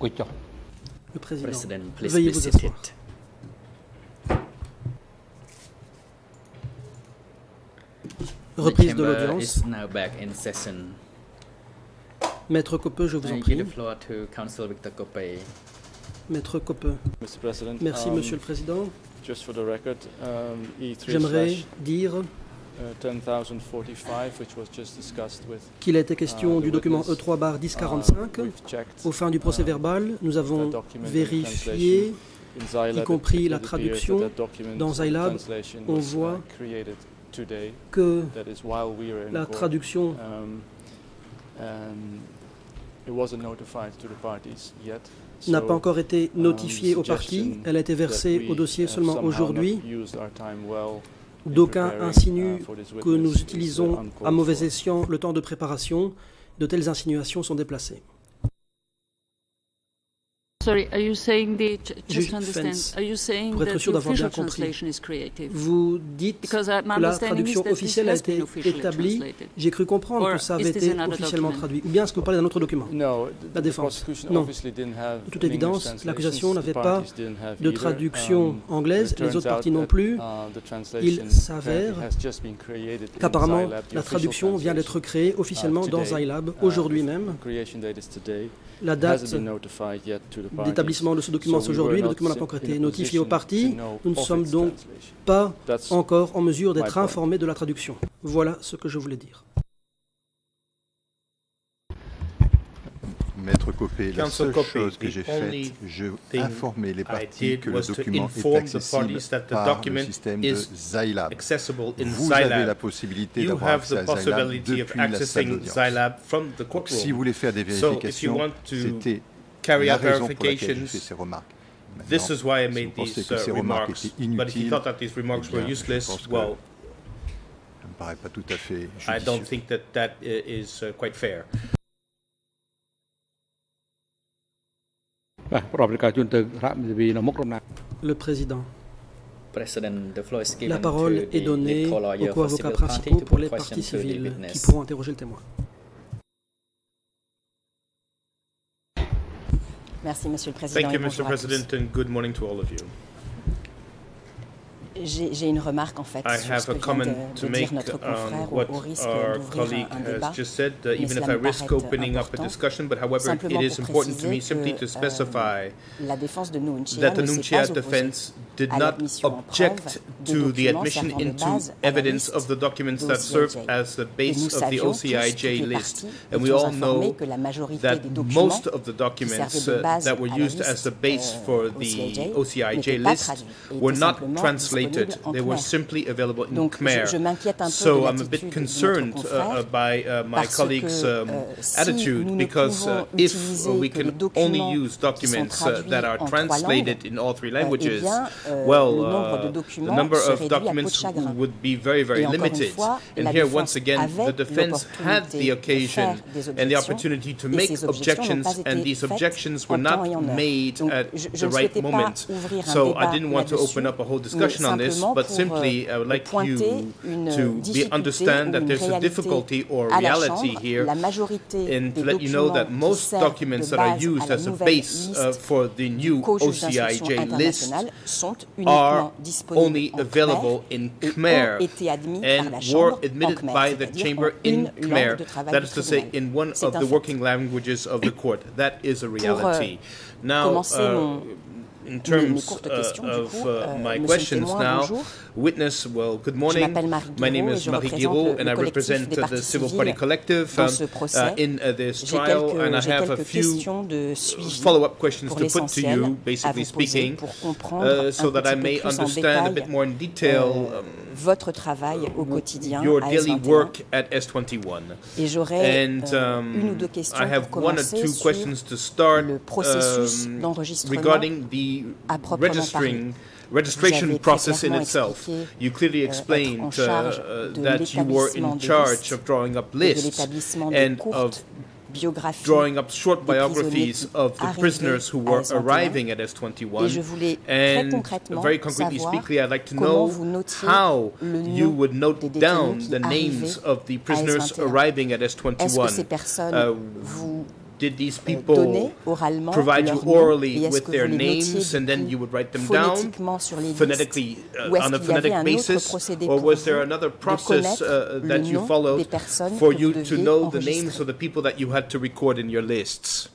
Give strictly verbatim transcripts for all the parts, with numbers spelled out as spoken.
Le président, President, please veuillez be vous seated. asseoir. Reprise The de chamber l'audience. is now back in session. Maître Coppeux, je vous en I prie. give the floor to Council Victor Koppe. Maître Coppeux. Mister President, Merci, um, Monsieur le Président. Just for the record, um, E three J'aimerais slash dire ten thousand forty-five, which was just discussed with, qu'il a été question uh, du the document witness, E trois barre dix uh, quarante-cinq. we've checked, Au fin du procès uh, verbal, nous avons that document and vérifié, translation. In Zylab, y compris it- la it appears traduction. that that document Dans and Zylab, translation on was, uh, voit created today. que That is while we were in la court. traduction Um, um, it wasn't notified to the parties yet. n'a So, pas encore été um, notifiée aux parties. suggestion Elle a été that versée we au dossier have seulement somehow aujourd'hui. not used our time well in D'aucuns preparing, insinuent uh, for this que witness nous is, uh, utilisons uncalled à mauvais for. escient le temps de préparation. De telles insinuations sont déplacées. Sorry, are you saying the just Juste to understand? fence. Are you saying Pour être that sûr the d'avoir bien official compris. translation is creative? Vous dites Because uh, my que la understanding is traduction that this officielle a has été been officially établie. translated. J'ai cru comprendre Or que ça avait is this été another officiellement document? traduit. Ou bien est-ce que vous parlez d'un autre document? No, the- La the défense. prosecution Non. obviously didn't have De toute an English évidence, translation. l'accusation The n'avait pas parties didn't have de either. traduction Um, anglaise, it les turns autres parties out non that, plus. uh, the translation Il s'avère has just been created in qu'apparemment Zylab, the la official traduction vient d'être translation. créée officiellement Uh, dans today, Zylab, uh, aujourd'hui the même. creation date is today. La It date hasn't been notified yet to the parties. d'établissement de ce document, So c'est we aujourd'hui. were Le not document n'a pas encore in a été notifié aux position parties. to know Nous ne of sommes its donc translation. pas That's encore en mesure my d'être point. informés de la traduction. Voilà ce que je voulais dire. Maître Coppé, la Counsel seule Coppé, chose que the j'ai only faite, j'ai thing informé les I parties did que le was to document est inform the accessible parties that the par le document système de is Zylab. accessible in Vous avez la Zylab. possibilité You d'avoir have accès the à Zylab possibility of depuis la salle accessing d'audience. Zylab from the Donc, si vous courtroom. voulez faire des So if you vérifications, want to c'était carry la out raison pour laquelle j'ai fait verifications, ces remarques. this Maintenant, is why I si made vous pensez these que ces uh, remarques remarks. étaient But if you inutiles, thought that these remarks eh were bien, je useless, pense que well, ça me paraît pas tout à fait I don't judicieux. think that that i- is uh, quite fair. Le président. President, the floor is given La parole to the est donnée lead aux co-lawyer for co-avocats civil party principaux to pour put les question parties to the civiles qui witness. pourront interroger le témoin. Merci, Monsieur le Président. Thank you, et Mister bonjour à tous. President, and good morning to all of you. J'ai j'ai une remarque en fait I sur have ce a que vient comment de, to de dire make notre on confrère au, what au risque our d'ouvrir colleague un, un débat. has just said, uh, mais even cela if me I risk paraît opening up a important, discussion, but however, simplement it is pour important to me préciser simply que, to specify euh, la défense de Nunchia that the ne s'est Nunchia pas opposée defense did à not l'admission en object preuve to des the documents admission servant de into base à la evidence liste of the documents de that O C I serve J. as the Et base nous of the savions O tous, C I toutes J les list. parties And we étions all informées know que la majorité that des documents most of the qui documents servaient de uh, base that were à la used as the liste, base euh, for O C I J the O C I J n'étaient pas list traduits et were étaient not simplement translated. disponibles en They were Khmer. simply available in Donc, Khmer. je, je m'inquiète un peu So de I'm a l'attitude bit de notre concerned confrère, uh, by uh, my parce colleague's que, um, euh, si attitude, nous ne because uh, pouvons if utiliser we que les can only documents use qui sont documents uh, traduits that are en trois translated langues, in all three euh, eh languages, bien, euh, well, le nombre de uh, the documents number se of réduit à peau de documents chagrin. would be very, very Et encore une limited. fois, And la here, défense once again, avait the defense had l'opportunité the de occasion faire des and the objections, opportunity to et make ces objections n'ont objections, pas and été these faites objections en were temps not et en heure. made Donc, at je, the je ne right souhaitais pas moment. ouvrir un So I débat didn't want to là-dessus, open up a whole mais discussion on this, simplement but pour simply I would like pointer you une to be, difficulté understand ou that une there's a réalité difficulty or à la reality Chambre. here, La majorité and des to let you know documents that qui most servent documents de that are base used à la as a nouvelle base uh, liste for the new qu'au O juge C I d'instruction J list internationale sont are uniquement disponibles only en available Khmer in et Khmer ont été admis par and la were Chambre en admitted Khmer, by the c'est-à-dire chamber en in une Khmer, langue de travail that du is to say, tribunal. in one C'est of un the fait. working languages of the court. That is a reality. Now, commencer uh, mon- in mes terms courtes uh, questions, du of coup, uh, euh, my Monsieur le questions témoin, now, bonjour. witness, well, good Je morning. m'appelle Marie My name Guiraud et is je Marie représente Guiraud, le- and le I collectif represent des uh, the parties Civil civiles Party Collective dans um, ce procès. uh, in uh, this J'ai trial, quelques, and I j'ai have a quelques few questions de suivi follow-up questions pour to put to l'essentiel you, à basically vous poser speaking, pour comprendre uh, un so that I petit may peu plus en understand a bit détail more in detail euh, um, votre travail au quotidien your à daily S vingt et un. work at S twenty-one. Et j'aurais And euh, um, une ou deux questions I have pour one or commencer two sur questions to start le processus um, d'enregistrement regarding the à proprement registering parler. registration Vous avez process très in clairement itself. expliqué, You clearly euh, être en explained charge uh, de that you were l'établissement in des charge listes of drawing up et de lists l'établissement de and courtes of biographies drawing up short des prisonniers biographies qui of the arrivaient prisoners who à were S vingt et un. arriving at S Et twenty-one. je voulais très And concrètement very concretely savoir speaking, I'd like to comment know vous notiez how le you nom would note des down détenus the qui names arrivaient of the à prisoners S vingt et un. arriving at S Est-ce que twenty-one. ces personnes Uh, vous did these euh, people donner oralement provide you leur nom, orally et est-ce with que their vous les notiez names du and then coup you would write them down phonétiquement sur les listes, phonetically uh, ou est-ce on a qu'il y avait phonetic un autre basis, procédé or pour was there vous another de process connaître uh, le that you nom des followed personnes for que you vous to deviez know the names enregistrer? of the people that you had to record in your lists?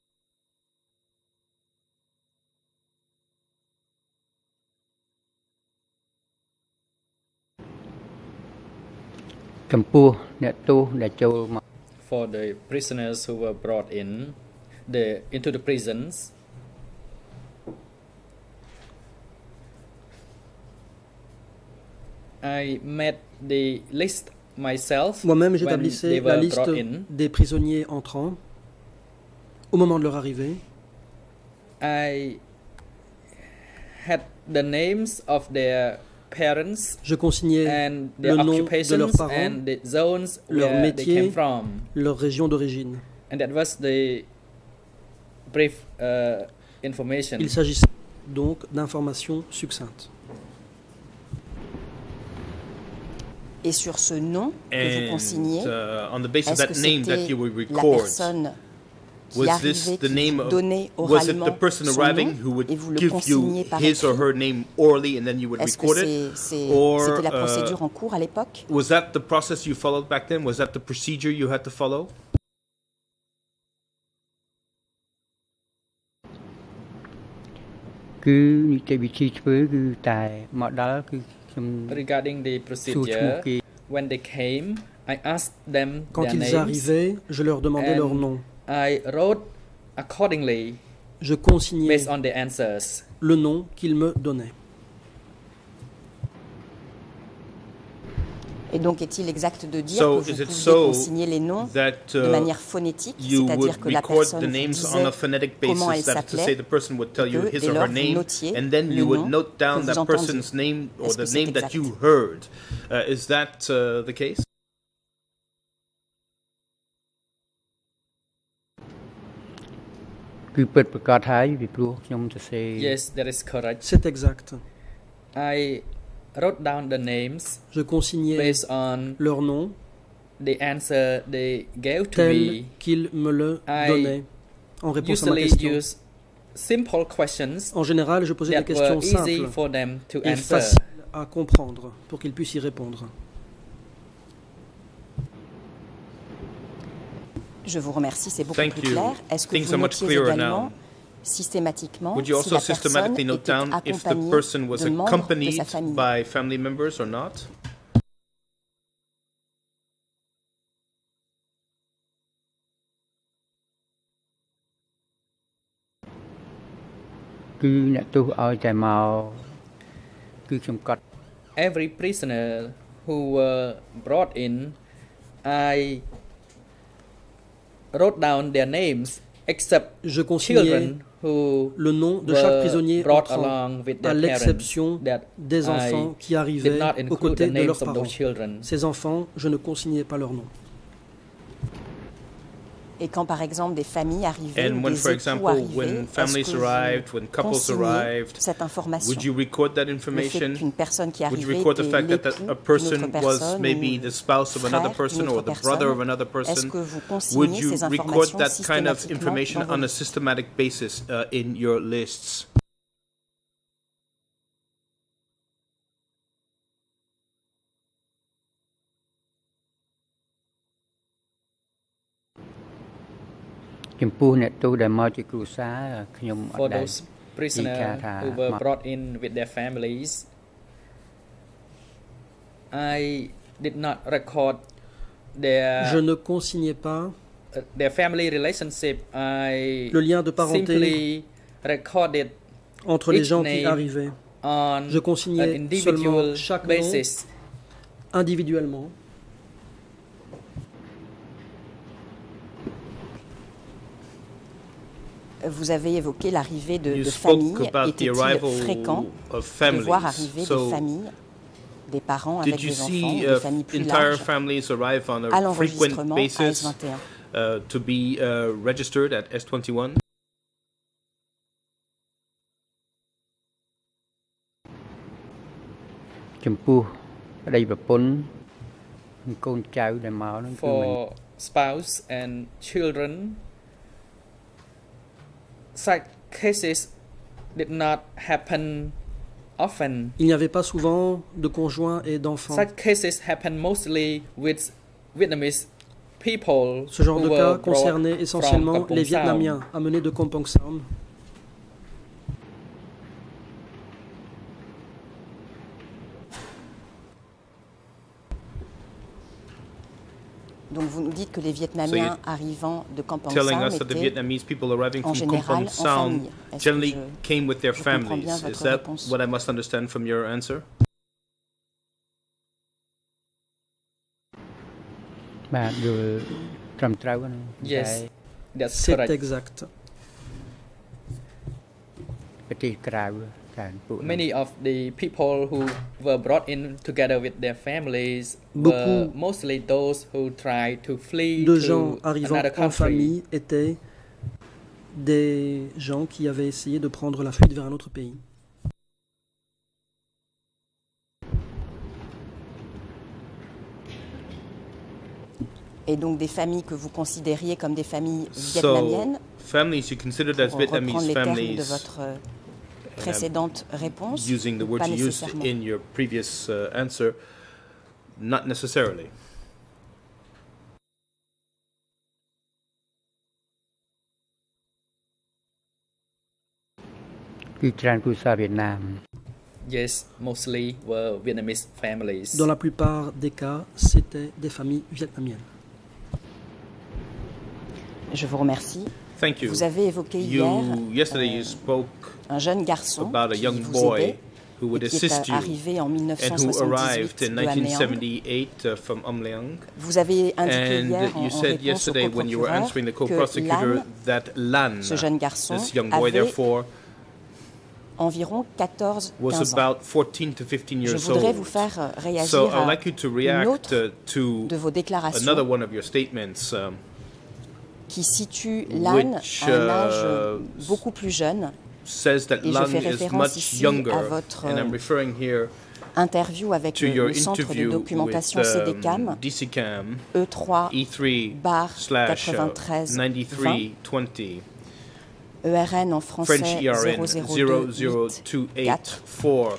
ចំពោះអ្នកទោសដែលចូលមក For the prisoners who were brought in the into the prisons, I made the list myself. Moi-même, when j'établissais they la were liste brought in. des prisonniers entrants au moment de leur arrivée. I had the names of their parents Je consignais and their le nom de occupations leurs parents, and the zones leur where they came métier, from. leur région d'origine. And that was the brief uh, information. Il s'agissait donc d'informations succinctes. Et sur ce nom que vous And consignez, uh, on the basis of est-ce that que name that c'était you would la record, personne qui was arrivait, this the qui name vous of, donnait was it oralement the person son arriving nom who would et vous le give consignez you par his or écrit? her name orally and then you would Est-ce que record c'est- it? c'est- Or, c'était la uh, procédure en cours à l'époque? Was that the process you followed back then? Was that the procedure you had to follow? គឺនីតិវិធីធ្វើគឺតែមកដល់គឺខ្ញុំ Regarding the សួរឈ្មោះ procedure, គេ when they came, I asked them Quand their ils names. arrivaient, je leur demandais and leur nom. I wrote accordingly Je consignais based on the answers. le nom qu'ils me donnaient. Et donc est-il exact de dire So, que is vous it pouviez so consigner les noms that de uh, manière phonétique, you c'est-à-dire would que la record personne the vous names disait on a phonetic comment elle basis, that is to say s'appelait, the person would tell you et que his dès or her lors, vous name, notiez and then le you would nom note down que that vous entendiez. person's name or Est-ce the que c'est name that exact? you heard. Uh, is that uh, the case? គឺពិតប្រកបហើយពីព្រោះខ្ញុំសរសេរ Yes, that is correct. C'est exact. I wrote down the names Je consignais based on leur nom the answer they gave to tel me. qu'ils me le I donnaient en réponse à ma Usually question. use simple questions En général, je posais des that were questions easy simples for them to et answer. faciles à comprendre pour qu'ils puissent y répondre. Je vous remercie, c'est beaucoup Thank plus you. clair. Est-ce que Things vous are much notiez clearer également now. systématiquement Would you si also la personne systematically note était down if the accompagnée person was de membres de accompanied sa famille? by family members or not? គឺអ្នកទោសឲ្យតែមកគឺខ្ញុំកត់ Every prisoner who were brought in, I wrote down their names except Je consignais children who le nom de chaque prisonnier were brought entrant, along with à their l'exception parents that des I enfants qui did arrivaient not aux include côtés the de names leurs of parents. those children. Ces enfants, je ne consignais pas leur nom. Et quand par exemple des familles arrivaient And ou when, des for époux example, arrivaient, when est-ce families que vous arrived, when couples consignez arrived, cette information? would you record that Le fait information? qu'une personne qui Would you arrivait record the était fact that, that l'époux a d'une person autre was personne maybe ou the spouse of another frère person d'une or autre the brother of personne? another Est-ce person? que vous Would consignez you ces record informations that kind of systématiquement information dans vos on a listes? systematic basis uh, in your lists? ចំពោះអ្នកទោសដែលមកជាគ្រួសារខ្ញុំអ For ត់ដែល those prisoners Ikata who were ma- brought in with their families, I did not record their Je ne consignais pas uh, their family relationship. I le lien de parenté simply recorded entre les each gens qui name arrivaient. on Je an consignais individual seulement chaque nom basis. individuellement. Vous avez évoqué l'arrivée de, You de spoke familles. about the Était-il arrival fréquent of de voir families. arriver des So, familles, des parents avec did you des enfants, see des uh, familles plus entire larges, families arrive on à a frequent l'enregistrement à S basis vingt et un? uh, to be uh, registered at S twenty-one? ចំពោះប្តីប្រពន្ធនិងកូនចៅដែលមកហ្នឹងគឺមិន For spouse and children, uh, I did not record their names. ខ្ញុំអត់ on such cases did not happen often. Il n'y avait pas souvent de conjoints et d'enfants. Such cases happen mostly with Vietnamese people Ce genre who de were cas brought concernait from essentiellement Kampong les Sam. Vietnamiens amenés de Kampong Sam. Donc vous nous dites que les Vietnamiens arrivant de Kampong telling Sam us that the étaient Vietnamese people arriving en from général Kampong en Sam famille. Est-ce que generally je- came with their je comprends families. bien Is votre that réponse? what I must understand from your answer? បាទយល់ត្រឹមត្រូវណា Yes, that's C'est correct. exact. ប្រទេសក្រៅច្រើនពួកហ្នឹង Many of the people who were brought in together with their families were Beaucoup mostly those who tried to flee De to gens arrivant another en country. famille étaient des gens qui avaient essayé de prendre la fuite vers un autre pays. Et donc des familles que vous considériez comme des familles So, vietnamiennes, families you considered as pour reprendre Vietnamese les termes de families, votre euh, précédente réponse, using the ou words pas you used nécessairement. in your previous uh, answer, not necessarily. គឺច្រើនគ្រួសារវៀតណាម Yes, mostly were Vietnamese families. Dans la plupart des cas, c'était des familles vietnamiennes. Je vous remercie. Thank you. Vous avez évoqué You hier yesterday you euh, spoke un jeune garçon about a qui young vous boy aidait who would et qui assist est you arrivé en and who arrived mille neuf cent soixante-dix-huit in de nineteen Hameang. seventy-eight uh, from Amliang. Vous avez indiqué And hier en, you en said réponse au yesterday when you were co-procureur answering the que co-prosecutor Lan, that Lan, ce jeune garçon, this young boy avait therefore, environ quatorze à was quinze ans. about fourteen to fifteen Je years voudrais old. vous faire euh, réagir So à I'd like you to une react autre uh, to de vos déclarations another one of your statements um, qui situe Lan which, à un âge uh, beaucoup plus jeune. says that Et je Lan fais is référence much ici younger, à votre and I'm euh, referring here interview avec to le, your le centre de interview documentation with C D C A M um, D C C A M E trois E three bar slash quatre-vingt-treize ninety-three twenty. E R N en French français E R N zéro zero zéro zero deux two huit eight quatre four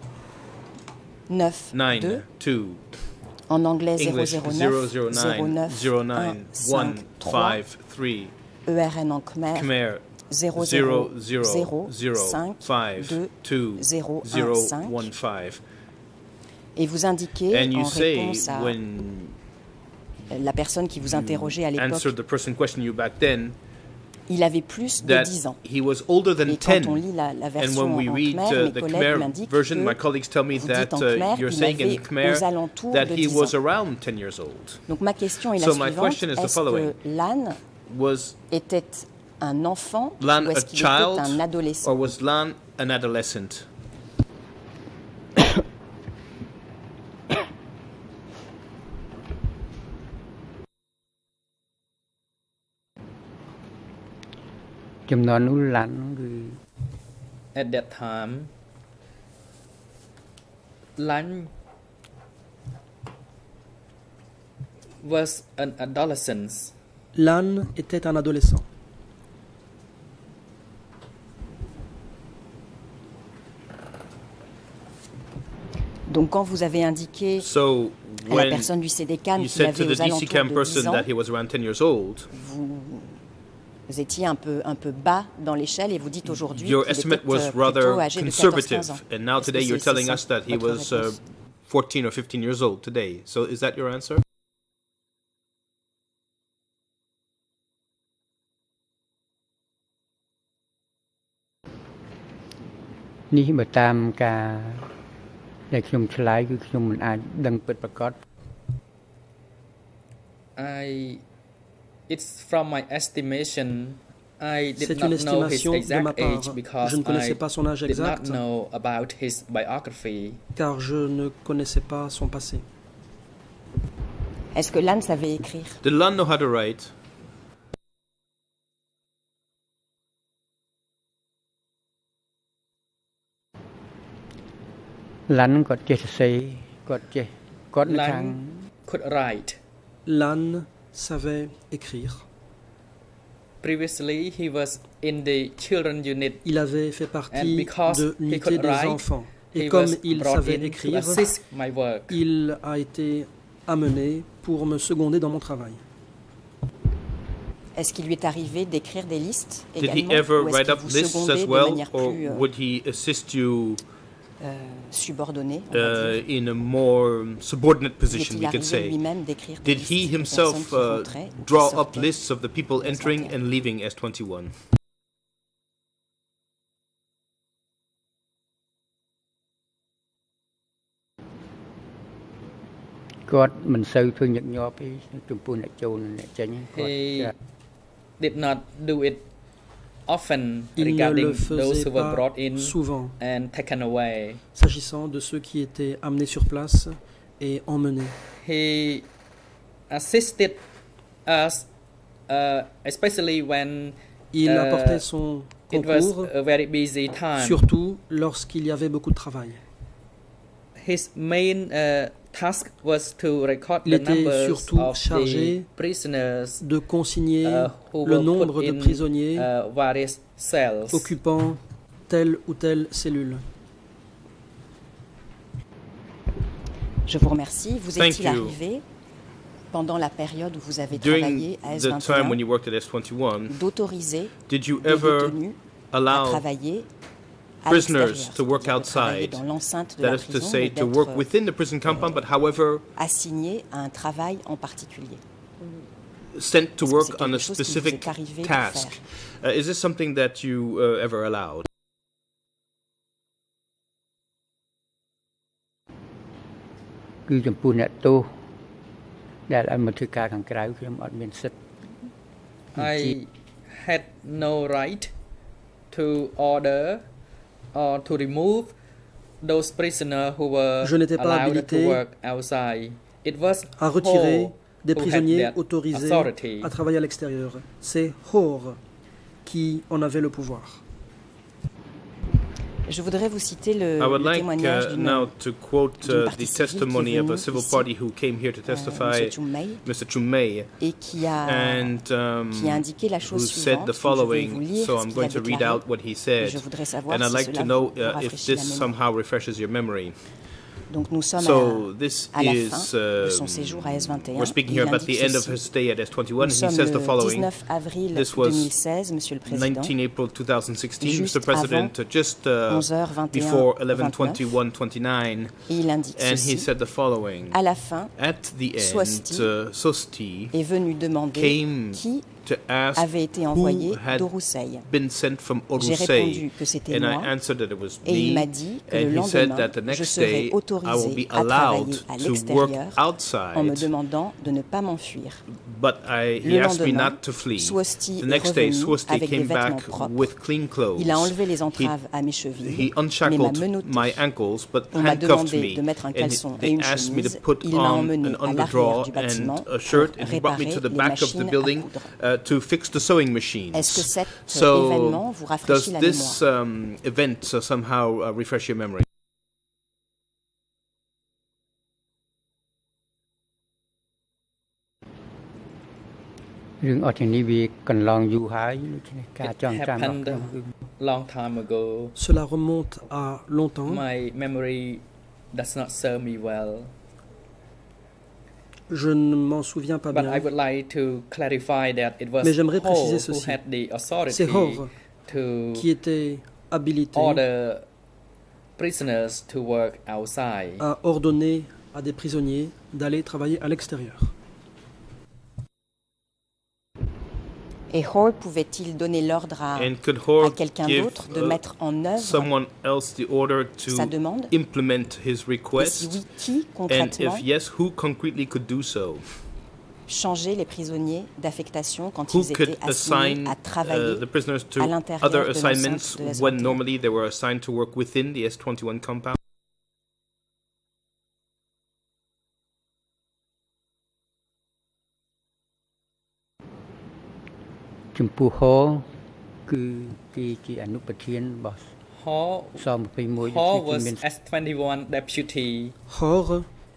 neuf nine deux, two. en anglais zéro English zéro zero neuf zero zéro nine neuf zero un nine cinq one trois, five three. E R N en khmer Khmer zéro zero zéro zero zero cinq five deux two zéro zero un cinq. one five. Et vous indiquez And you en say réponse à when la personne qui vous interrogeait à answered l'époque, the person questioning you back then il avait plus de that dix ans. he was older than Et quand ten. on lit la, la And version when we en read khmer, uh, mes the collègues Khmer m'indiquent version, my que colleagues tell me vous that dites en uh, khmer you're qu'il saying in avait Khmer aux alentours that de he dix was ans. around ten years old. Donc ma question est la So my suivante, question is the est-ce following. que Lan Was était un enfant Lan ou a est-ce qu'il child était un adolescent? or was Lan an adolescent? ចំនួននោះឡាន់គឺ At that time, Lan was an adolescent. Lan était un adolescent. Donc quand vous avez indiqué So à la when personne du C D C A M you qu'il said to avait the aux D C C A M alentours de dix person ans, that he was around ten years old, vous étiez un peu, un peu bas dans l'échelle et vous dites aujourd'hui your qu'il estimate était was euh, plutôt rather âgé de quatorze à quinze ans. conservative. And now Est-ce que today you're c'est- c'est telling ça, us that he votre was uh, réponse? fourteen or fifteen years old today. So is that your answer? នេះបើតាមការដែលខ្ញុំឆ្លើយគឺខ្ញុំមិនអាចដឹងពិតប្រាកដ I, it's from my estimation. I did C'est not une know his estimation de ma exact part. age because Je ne connaissais I pas son âge did not exact know about his biography. car je ne connaissais pas son passé. Est-ce que Lan savait écrire? Did Lan know how to write? Lan គាត់ចេះសរសេរគាត់ចេះគាត់នៅខាង Lan could write. Lan savait écrire. previously he was in the children unit. Il avait fait And partie because de he l'unité could des write, enfants. Et he comme was il brought savait in to écrire, assist my work. il a été amené pour me seconder dans mon travail. Est-ce qu'il lui est arrivé d'écrire des listes Did he également, ever ou est-ce write qu'il up vous lists secondait as de well, manière or plus euh, would he assist you euh, subordonnée, on va uh, dire? in a more subordinate Lui position, est-il we could arrivé say? lui-même d'écrire des Did listes he de personnes himself qui uh, rentraient ou qui draw up sortaient lists of the people de entering S vingt et un? and leaving S twenty-one? គាត់មិនសូវធ្វើញឹកញាប់ទេចំពោះអ្នកចូលអ្នកចេញគាត់ He ចា did not do it often Il ne regarding le those faisait who were pas brought in souvent, and taken away. s'agissant de ceux qui étaient amenés sur place et emmenés. He assisted us, uh, especially when Il Euh, apportait son it was concours, a very busy time. surtout lorsqu'il y avait beaucoup de travail. His main uh, task was to record Il the était numbers surtout of chargé the prisoners de consigner uh, who le were nombre put de in prisonniers uh, various cells. occupant telle ou telle cellule. Je vous remercie. Vous Thank est-il you. arrivé, pendant la période où vous avez During travaillé à S the vingt et time when un, you worked at S twenty-one, d'autoriser did you des ever détenus à allow travailler à prisoners l'extérieur, to work c'est-à-dire de travailler outside, dans l'enceinte de that la is to prison, say, mais to work d'être within the prison compound, but however assigné à un travail en particulier? sent to Est-ce que work c'est on a quelque chose qui vous specific est arrivé de task? Uh, is this something that you uh, ever allowed? គឺចំពោះអ្នកទោសដែលឲ្យមកធ្វើការខាងក្រៅខ្ញុំអត់មានសិទ្ធិ I had no right to order or to remove those prisoners who were Je n'étais pas allowed habilité to work outside. It was à retirer Ho des who had prisonniers that autorisés authority. à travailler à l'extérieur. C'est Hor qui en avait le pouvoir. Je voudrais vous citer le, I would le like témoignage uh, d'une now to quote d'une uh, partie the civile qui est testimony of a venue civil ici, party who came here to euh, testify, M. Chumei, Mister Chumei, et qui a, and um, qui a indiqué la who chose said suivante. the Je vais vous following. lire So ce I'm qu'il a going to read déclaré, out what he et said, je voudrais savoir and I'd si like cela to know vous, vous uh, if rafraîchit la this mémoire. somehow refreshes your memory. Donc nous sommes So this à, à la is, fin de son um, séjour à S vingt et un. we're speaking Il here about indique the end of ceci. his stay at S twenty-one. Nous He sommes says the le following. dix-neuf avril This was deux mille seize, Monsieur le Président, nineteen April two thousand sixteen, juste Mister President, avant just uh, onze heures vingt et un before eleven vingt-neuf, twenty-one twenty-nine, et il indique and he ceci. said the following. À la fin, At the SUOS end, Thy uh, SUOS Thy est venu demander came qui to ask avait été who envoyé had d'Orouseille. been sent from J'ai Orusei, répondu que c'était and I moi, answered that it was et il me, m'a dit que and le he said lendemain, that the je next serais day I will autorisé be à allowed travailler à to work l'extérieur en me outside, demandant de ne pas m'enfuir. but I, he Le asked me lendemain, not to flee. SUOS Thy The est next day, revenu SUOS Thy avec des came vêtements back propres. with clean clothes. Il a enlevé les He, entraves à mes chevilles, he mais m'a unshackled menotté. my ankles, but On m'a handcuffed demandé me, de mettre un and caleçon et they une asked me to chemise. put Il m'a on emmené an à l'arrière underdraw du and bâtiment a shirt, pour and he brought me réparer to the les back of the machines à building coudre. uh, to fix the sewing machines. Est-ce que cet So, événement vous does rafraîchit la this mémoire? um, event uh, somehow uh, refresh your memory? រឿងអត់ទាំងនេះវាកន្លងយូរហើយដូច្នេះការ It ចងចាំរបស់ happened ខ្ញុំគឺ long time ago. Cela remonte à longtemps. My memory does not serve me well. Je ne m'en souviens pas But bien. I would like to clarify that it was Mais j'aimerais Ho préciser who ceci. had the authority C'est Hor to qui était habilité order prisoners to work outside. à ordonner à des prisonniers d'aller travailler à l'extérieur. Et Hor pouvait-il donner l'ordre à, And could à Hor quelqu'un give d'autre de uh, mettre en œuvre someone else the order sa to demande? implement his Et si request? oui, qui And concrètement if yes, who concretely could do so? changer les prisonniers d'affectation quand Who ils could étaient assignés assign à uh, travailler the prisoners to à l'intérieur other de assignments l'enceinte de S when vingt et un? normally they were assigned to work within the S twenty-one compound? .ចំពោះហោគឺគេជាអនុប្រធានរបស់ Ho, ស-21 Ho គឺ was មាន S twenty-one deputy. Hor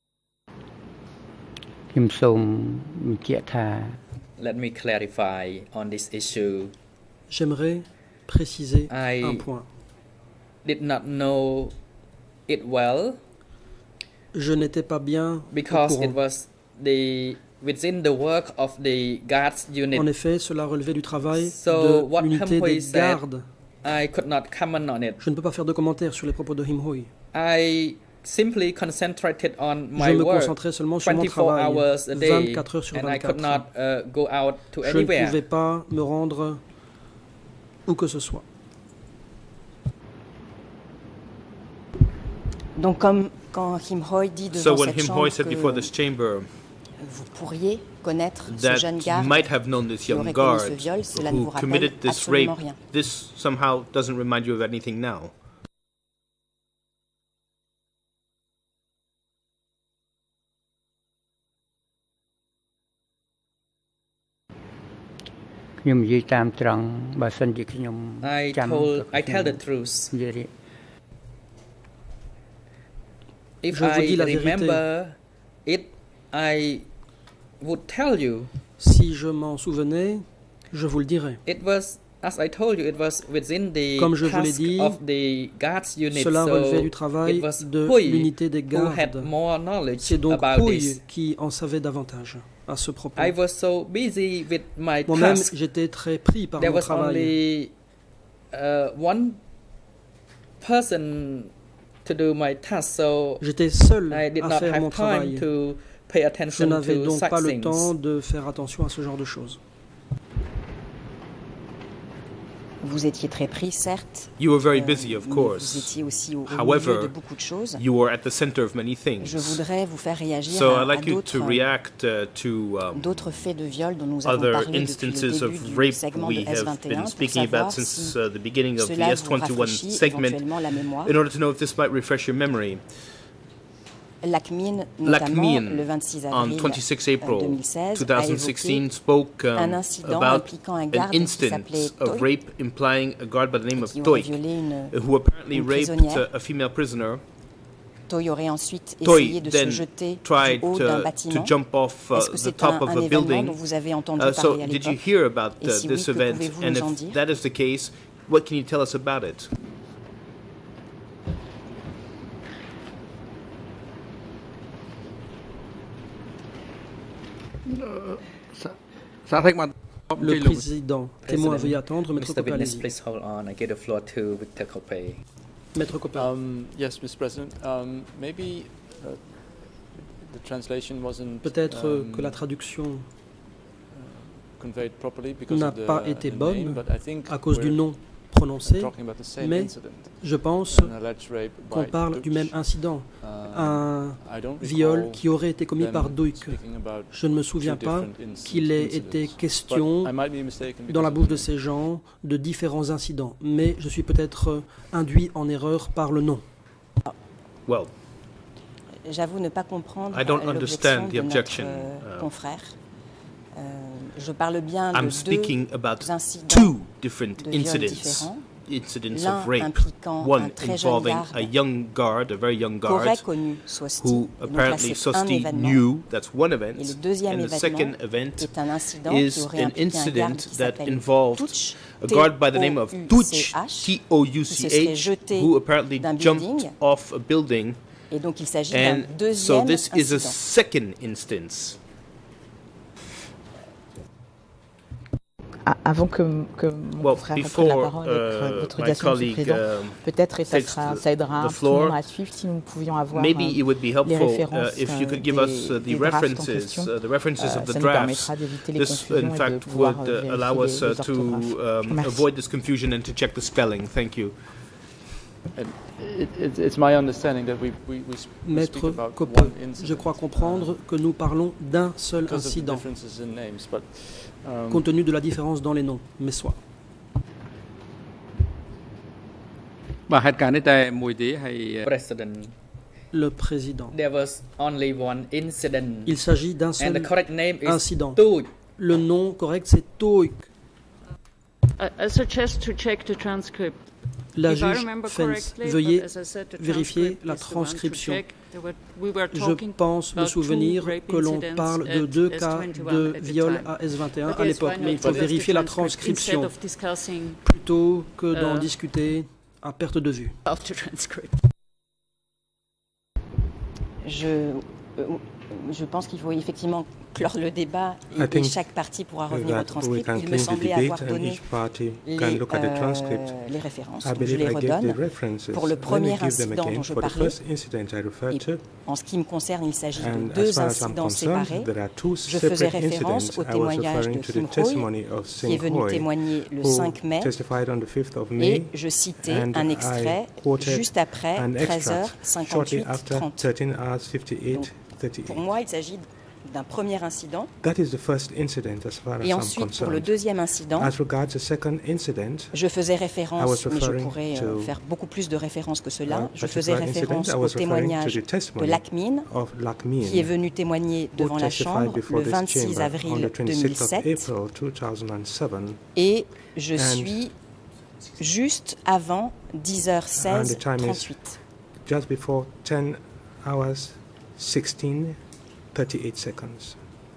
ខ្ញុំសូមបញ្ជាក់ថា Let me clarify on this issue. J'aimerais préciser I un point. did not know it well Je n'étais pas bien au because it courant. was the within the work of the guards unit. En effet, cela relevait du travail So de what l'unité Him Hoi des said, gardes. I could not comment on it. Je ne peux pas faire de commentaires sur les propos de Him Hoi. I simply concentrated on my Je me work concentrais seulement sur mon twenty-four travail, hours a day, vingt-quatre heures sur and I could vingt-quatre. not uh, go out to Je ne anywhere. pouvais pas me rendre où que ce soit. Donc comme quand Him Hoi dit So devant when cette Him chambre Hoi said before this que chamber vous pourriez connaître ce that jeune you garde might have known this qui young aurait commis ce guard viol, cela ne who vous rappelle committed this rape, absolument rien. this somehow doesn't remind you of anything now. ខ្ញុំនិយាយតាមត្រង់បើសិនជាខ្ញុំ I ចាំ told ក៏ I ខ្ញុំ tell the truth. និយាយ If Je vous I dis la vérité. remember it, I would tell you. Si je m'en souvenais, je vous le dirais. It was, as I told you, it was within the Comme je vous l'ai task dit, of the guards unit. Cela so relevait du travail it was de Hui l'unité des who had gardes. more knowledge C'est donc about Hui this. qui en savait davantage à ce propos. I was so busy with my Moi-même, task. j'étais très pris par There mon was travail. only uh, one person to do my task, so J'étais seul I did à not faire have mon time travail. to pay Je attention n'avais to donc such pas le things. temps de faire attention à ce genre de choses. Vous étiez très pris, certes. You were very euh, busy, of mais course. Vous étiez aussi au, au However, milieu de beaucoup de choses. You were at the center of many Je things. voudrais vous faire réagir So à, I'd like à you d'autres to react uh, to um, d'autres faits de viol dont nous avons other parlé depuis le instances début of du rape segment we de S have vingt et un been pour speaking about savoir since si uh, the beginning of the cela S vous twenty-one rafraîchit segment, éventuellement la mémoire. in order to know if this might refresh your memory. L'A C M I N, notamment L'A C M I N, le vingt-six on avril twenty-six deux April mille seize, a twenty évoqué sixteen, spoke um, un incident about impliquant un an garde qui s'appelait instance of Toi, rape implying a guard by the name of qui aurait Toik, violé une, who apparently une raped prisonnière. a female prisoner. Toi aurait ensuite Toy essayé de se then jeter du tried haut d'un to, bâtiment. to jump off uh, Est-ce que the c'est top un, of un a événement building. dont vous avez entendu Uh, parler so, à did you l'époque? hear about Et uh, si oui, this que event? pouvez-vous And nous en if dire? that is the case, what can you tell us about it? Le président, témoin, veuillez attendre. Maître Mister Copé, Witness, allez-y. please hold on. I give the floor to Mister Copé. Maître Copé. Um, yes, Mister President. Um, maybe uh, the translation wasn't Peut-être euh, um, que la traduction conveyed properly because n'a of the, pas été the bonne name, but I think à cause du we're nom prononcé, talking about the same mais incident, je pense an alleged rape qu'on by parle du Dutch. même incident, Uh, un I don't viol recall qui aurait été commis them par Duik. speaking about Je ne me souviens two pas different inc- qu'il ait incidents. été But question I might be mistaken dans la because bouche of de the ces gens de différents incidents, mais je suis peut-être euh, induit en erreur par le nom. Well, J'avoue ne pas comprendre I don't euh, l'objection understand the de notre objection, euh, uh, confrère. Euh, je parle bien I'm de speaking deux about incidents two different de viols incidents. différents. Incidents L'un of rape. impliquant un One très jeune involving garde a young guard, a very young qu'aurait guard, connu Suos Thy. who Et donc là, apparently c'est un Sosti événement. knew. That's one event. Et le deuxième And the second événement event est un incident is qui aurait an impliqué un garde incident qui that s'appelle involved Touch, a guard by the name of Tuch, T O U qui se C serait H, jeté who apparently d'un jumped building. off a building. Et donc il s'agit d'un And so deuxième this is a incident. second instance. Ah, Avant que, que mon Well, frère reprenne la before parole, uh, votre my autorisation, Monsieur le colleague Président, um, peut-être, et ça, takes sera, the- ça aidera the un petit floor, moment à suivre, si nous pouvions avoir maybe euh, it would be les helpful uh, références if you euh, could give des, us uh, the des drafts en references, question. uh, the references Euh, of the ça nous drafts. permettra d'éviter les This, confusions in et de fact, pouvoir would euh, uh, vérifier allow les, us uh, les to orthographes. Je vous um, remercie. avoid this confusion and to check the spelling. Thank you. And it, it, it's my understanding that we, we, we sp- we speak Maître about Copé, one incident. je crois comprendre que nous parlons d'un seul because of the incident, differences in names, but um, compte tenu de la différence dans les noms, mais soit. បាទហេតុការណ៍នេះតែមួយទេហើយ President, Le président. there was only one incident, Il s'agit d'un and the seul correct name is incident. Tuch. Le nom correct, c'est Toik. I, I suggest to check the transcript. La If I juge remember Fens, correctly, veuillez but as I said, the vérifier transcript la is the one to transcription. check. There were- we were Je talking pense me about two souvenir rape que l'on incidents parle de at deux S cas twenty-one de at the viol time. à S vingt et un But à yes, l'époque, why mais il not faut just the vérifier la transcript instead transcription of discussing plutôt que d'en Euh. discuter à perte de vue. of the transcript. Je, euh, je pense qu'il faut effectivement clore le débat et, I et think chaque partie pourra revenir au that we transcript. can Il me clean the semblait avoir debate and donné each party les, can look at the transcript. euh, les références. I Donc je believe les I gave the redonne. references. Pour le Let me premier give them incident again. dont je For the parlais, first incident I referred et to, en ce qui me concerne, il s'agit de and as deux far as I'm incidents concerned, séparés. there are two Je faisais separate référence incidents. au I was témoignage referring de to Kim the testimony Hoy, of qui Sing est venu Hoy, témoigner le who cinq mai, testified on the fifth of et May, je citais and un I extrait quoted juste après an treize heures extract shortly cinquante-huit after trente. thirteen hours fifty-eight Donc, thirty-eight. Pour moi, il s'agit d'un premier incident. That is the first incident as far as Et I'm ensuite, pour le concerned. deuxième incident, As regards the second incident, je faisais I référence, was mais je referring pourrais euh, to faire beaucoup plus de références que cela. a Je faisais particular incident. référence I au was referring to témoignage the de testimony Lacmine, of Lacmine, qui est venu témoigner who devant la testified Chambre before le this vingt-six chamber on avril the twenty-sixth of deux mille sept. April two thousand seven, Et je And- suis juste avant dix heures and seize the time is trente-huit. just before ten hours sixteen thirty-eight seconds.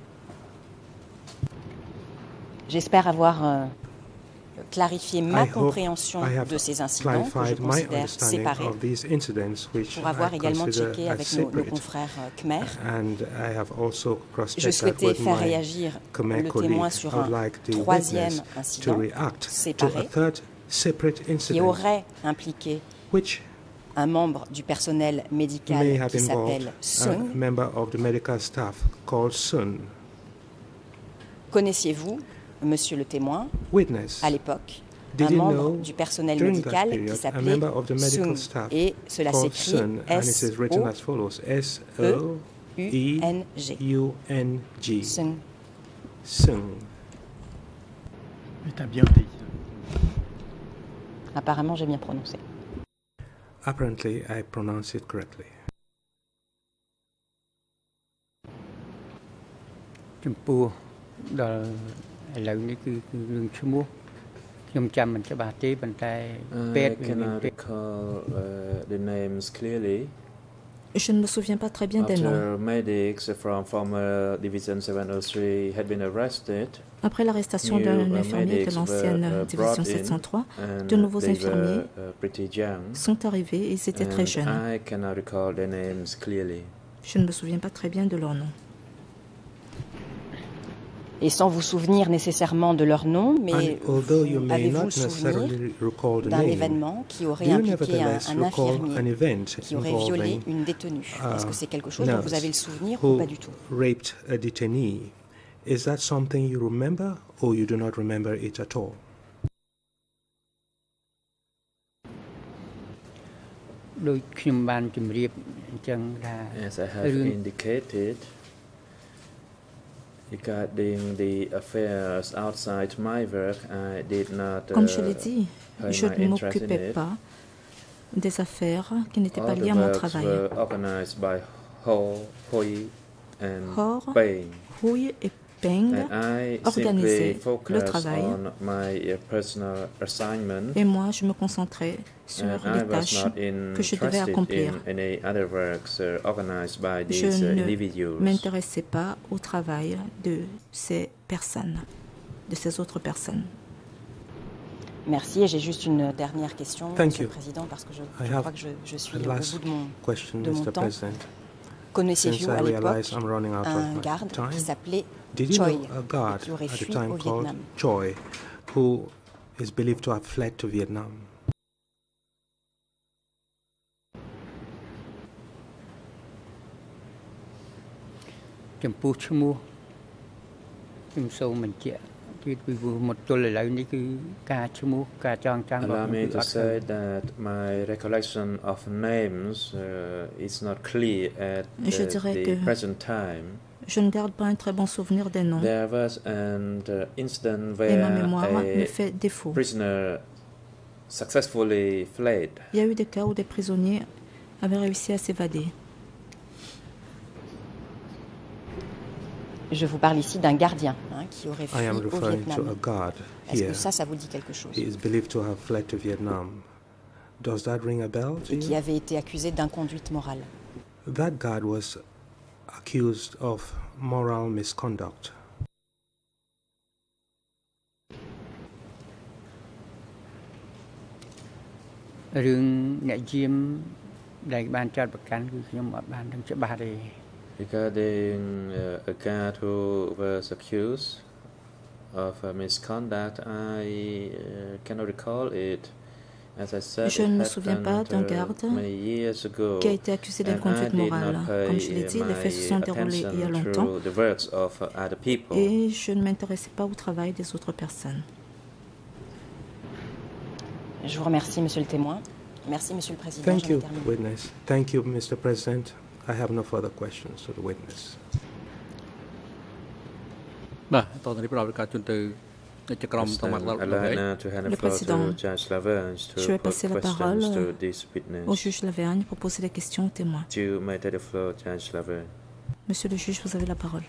J'espère avoir euh, clarifié ma I hope compréhension I have de ces incidents que je clarified my considère understanding séparés, of these incidents, which pour avoir I également consider checké as avec nos, nos separate. confrères euh, khmer. And I have also Je cross-checked that souhaitais with faire my réagir Khmer le colleague. témoin I sur would un like the troisième witness to incident react to a séparé third separate qui incident, aurait impliqué which un membre du personnel may médical have qui involved s'appelle a Sung. member of the medical staff called Sun. Connaissiez-vous, monsieur le témoin, Witness, à l'époque, did un you membre know du personnel during that médical qui period a s'appelait member of the medical Sung, staff et cela called s'écrit Sun, and it is written as follows: S O E U N G. U N G. Sung. Sung. Mais t'as bien dit. Apparemment, j'ai bien prononcé. Apparently, I pronounce it correctly. ចំពោះដល់ឥឡូវនេះគឺគឺរឿងឈ្មោះខ្ញុំចាំមិនច្បាស់ទេប៉ុន្តែពេទ្យ I cannot recall uh, the names clearly. Je ne me souviens pas très bien des noms. After medics from former Division seven oh three had been arrested, Après l'arrestation new d'un uh, infirmier de medics l'ancienne were, uh, division brought sept cent in, trois, and de nouveaux they infirmiers were, uh, pretty young, sont arrivés et ils étaient très and jeunes. I cannot recall their names clearly. Je ne me souviens pas très bien de leur nom. Et sans vous souvenir nécessairement de leur nom, mais And although you vous- may avez-vous not le souvenir necessarily recall the d'un name, événement qui do aurait you impliqué un, nevertheless un recall an infirmier event qui aurait violé involving une détenue? uh, Est-ce que c'est quelque chose dont vous nurse avez le souvenir who ou pas du tout? raped a detainee? Is that something you remember, or you do not remember it at all? ដោយខ្ញុំបានជម្រាបអញ្ចឹងថា As I have រឿង indicated, regarding the affairs outside my work, I did not Comme je uh, l'ai dit, pay je my ne interest in m'occupais it. pas des affaires qui n'étaient pas All the liées à mon works travail. were organized by Ho, Hoi, and Hor, Payne. Hui et Peng And I simply organisaient le focused travail on my uh, personal assignment, et moi je me concentrais sur and I les was tâches not que je devais interested accomplir. in any other works uh, organized by Je these uh, ne individuals. m'intéressais pas au travail de ces personnes, de ces autres personnes. Merci. Et j'ai juste une dernière question, Thank Monsieur you. le Président, parce que je, I je have crois que je, je suis a au last bout de mon, question, de mon Mister temps. President. Since Connaissiez-vous I à l'époque realize I'm running out of un my garde time, qui s'appelait did you Choi know a guard et qui aurait at the fui time au called Vietnam? Choi, who is believed to have fled to Vietnam? "ចំពោះឈ្មោះខ្ញុំសូមបញ្ជាក់ទៀតពីព្រោះមកទល់ឥឡូវនេះគឺការឈ្មោះការចងចាំរបស់ Allow ខ្ញុំ me គឺ to អត់ say that my recollection of names uh, is not clear at Je uh, dirais the que present time. je ne garde pas un très bon souvenir des noms There was an uh, incident et ma where mémoire me a fait défaut. prisoner successfully fled. Il y a eu des cas où des prisonniers avaient réussi à s'évader. Je vous parle ici d'un gardien hein, qui aurait fui I am au referring to a Vietnam. guard Est-ce here. que ça, ça vous dit quelque chose? He is believed to have fled to Vietnam. Does that ring a bell to et qui you? avait été accusé d'inconduite morale. That guard was accused of moral misconduct. Regarding uh, a guard who was accused of uh, misconduct, I uh, cannot recall it. As I said, Je it ne me souviens pas happened, d'un uh, garde many years ago, qui a été accusé and I d'inconduite did morale. not pay Comme je l'ai dit, les faits se sont my déroulés il y a attention longtemps to the words of uh, other people. et je ne m'intéressais pas au travail des autres personnes. Je vous remercie, monsieur le témoin. Merci, monsieur le président. Thank J'en ai you, terminé. witness. Thank you, Mister President. I have no further questions to the witness. បាទតទៅនេះផ្ដល់ឱកាសជូនទៅអ្នកចក្រមតមាត់ឡ I'd like now to hand the Le floor président, to Judge Lavergne to je vais put passer la questions parole to this witness. au juge Lavergne pour poser des questions aux témoins. You may take the floor, Judge Lavergne. Monsieur le juge, vous avez la parole.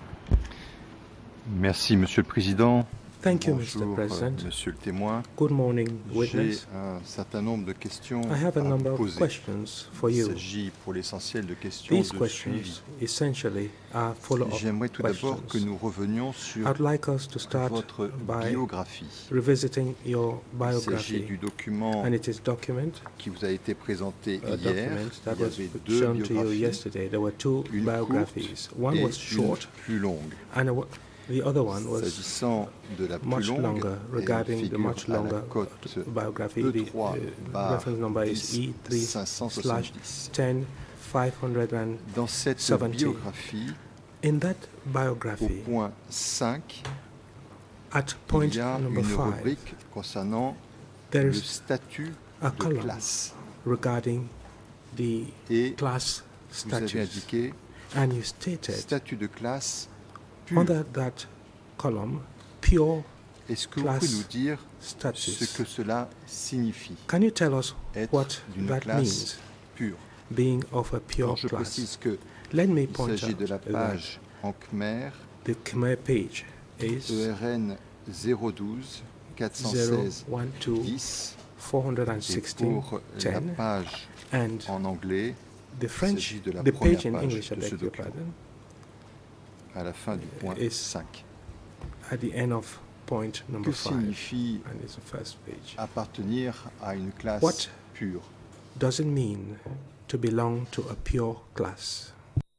Merci, Monsieur le Président. Thank you, Bonjour, Mister President. Monsieur le témoin. Good morning, J'ai witness. un certain nombre de questions I have a à number vous of poser. questions for Il you. s'agit pour l'essentiel de questions These de questions suivi. essentially are follow-up J'aimerais tout d'abord questions. que nous revenions sur I'd like us to start votre by biographie. revisiting your Il s'agit biography, du document and it is document, qui vous a été présenté a hier. document that Il y was avait deux shown to you biographies, yesterday. There were two une biographies. courte One et was une short, plus longue. and a- the other one was S'agissant de la plus much longue, longer. elle Regarding the figure much à la longer cote biography, E the trois uh, barre reference number is dix E three cinq cent slash soixante-dix. ten five hundred Dans cette seventy. biographie, In that au biography, point cinq, at point il y a number une five, rubrique concernant there le is statut a de column classe. regarding the Et class vous avez status, indiqué and you stated statut de classe pur. under that column pure Est-ce que vous class pouvez nous dire status. ce que cela signifie, Can you tell us être what d'une that classe means, pure? being of a pure Alors je class? précise que Let me il point s'agit out de la that page en Khmer the Khmer page is E R N zéro douze quatre cent seize dix et sixteen pour la ten, page and en anglais, the il French, s'agit de la the première page in page English, I de beg ce your document, pardon, à la fin du point is cinq. at the end of point number Que five, signifie and it's the first page. appartenir à une classe What pure? does it mean to belong to a pure class?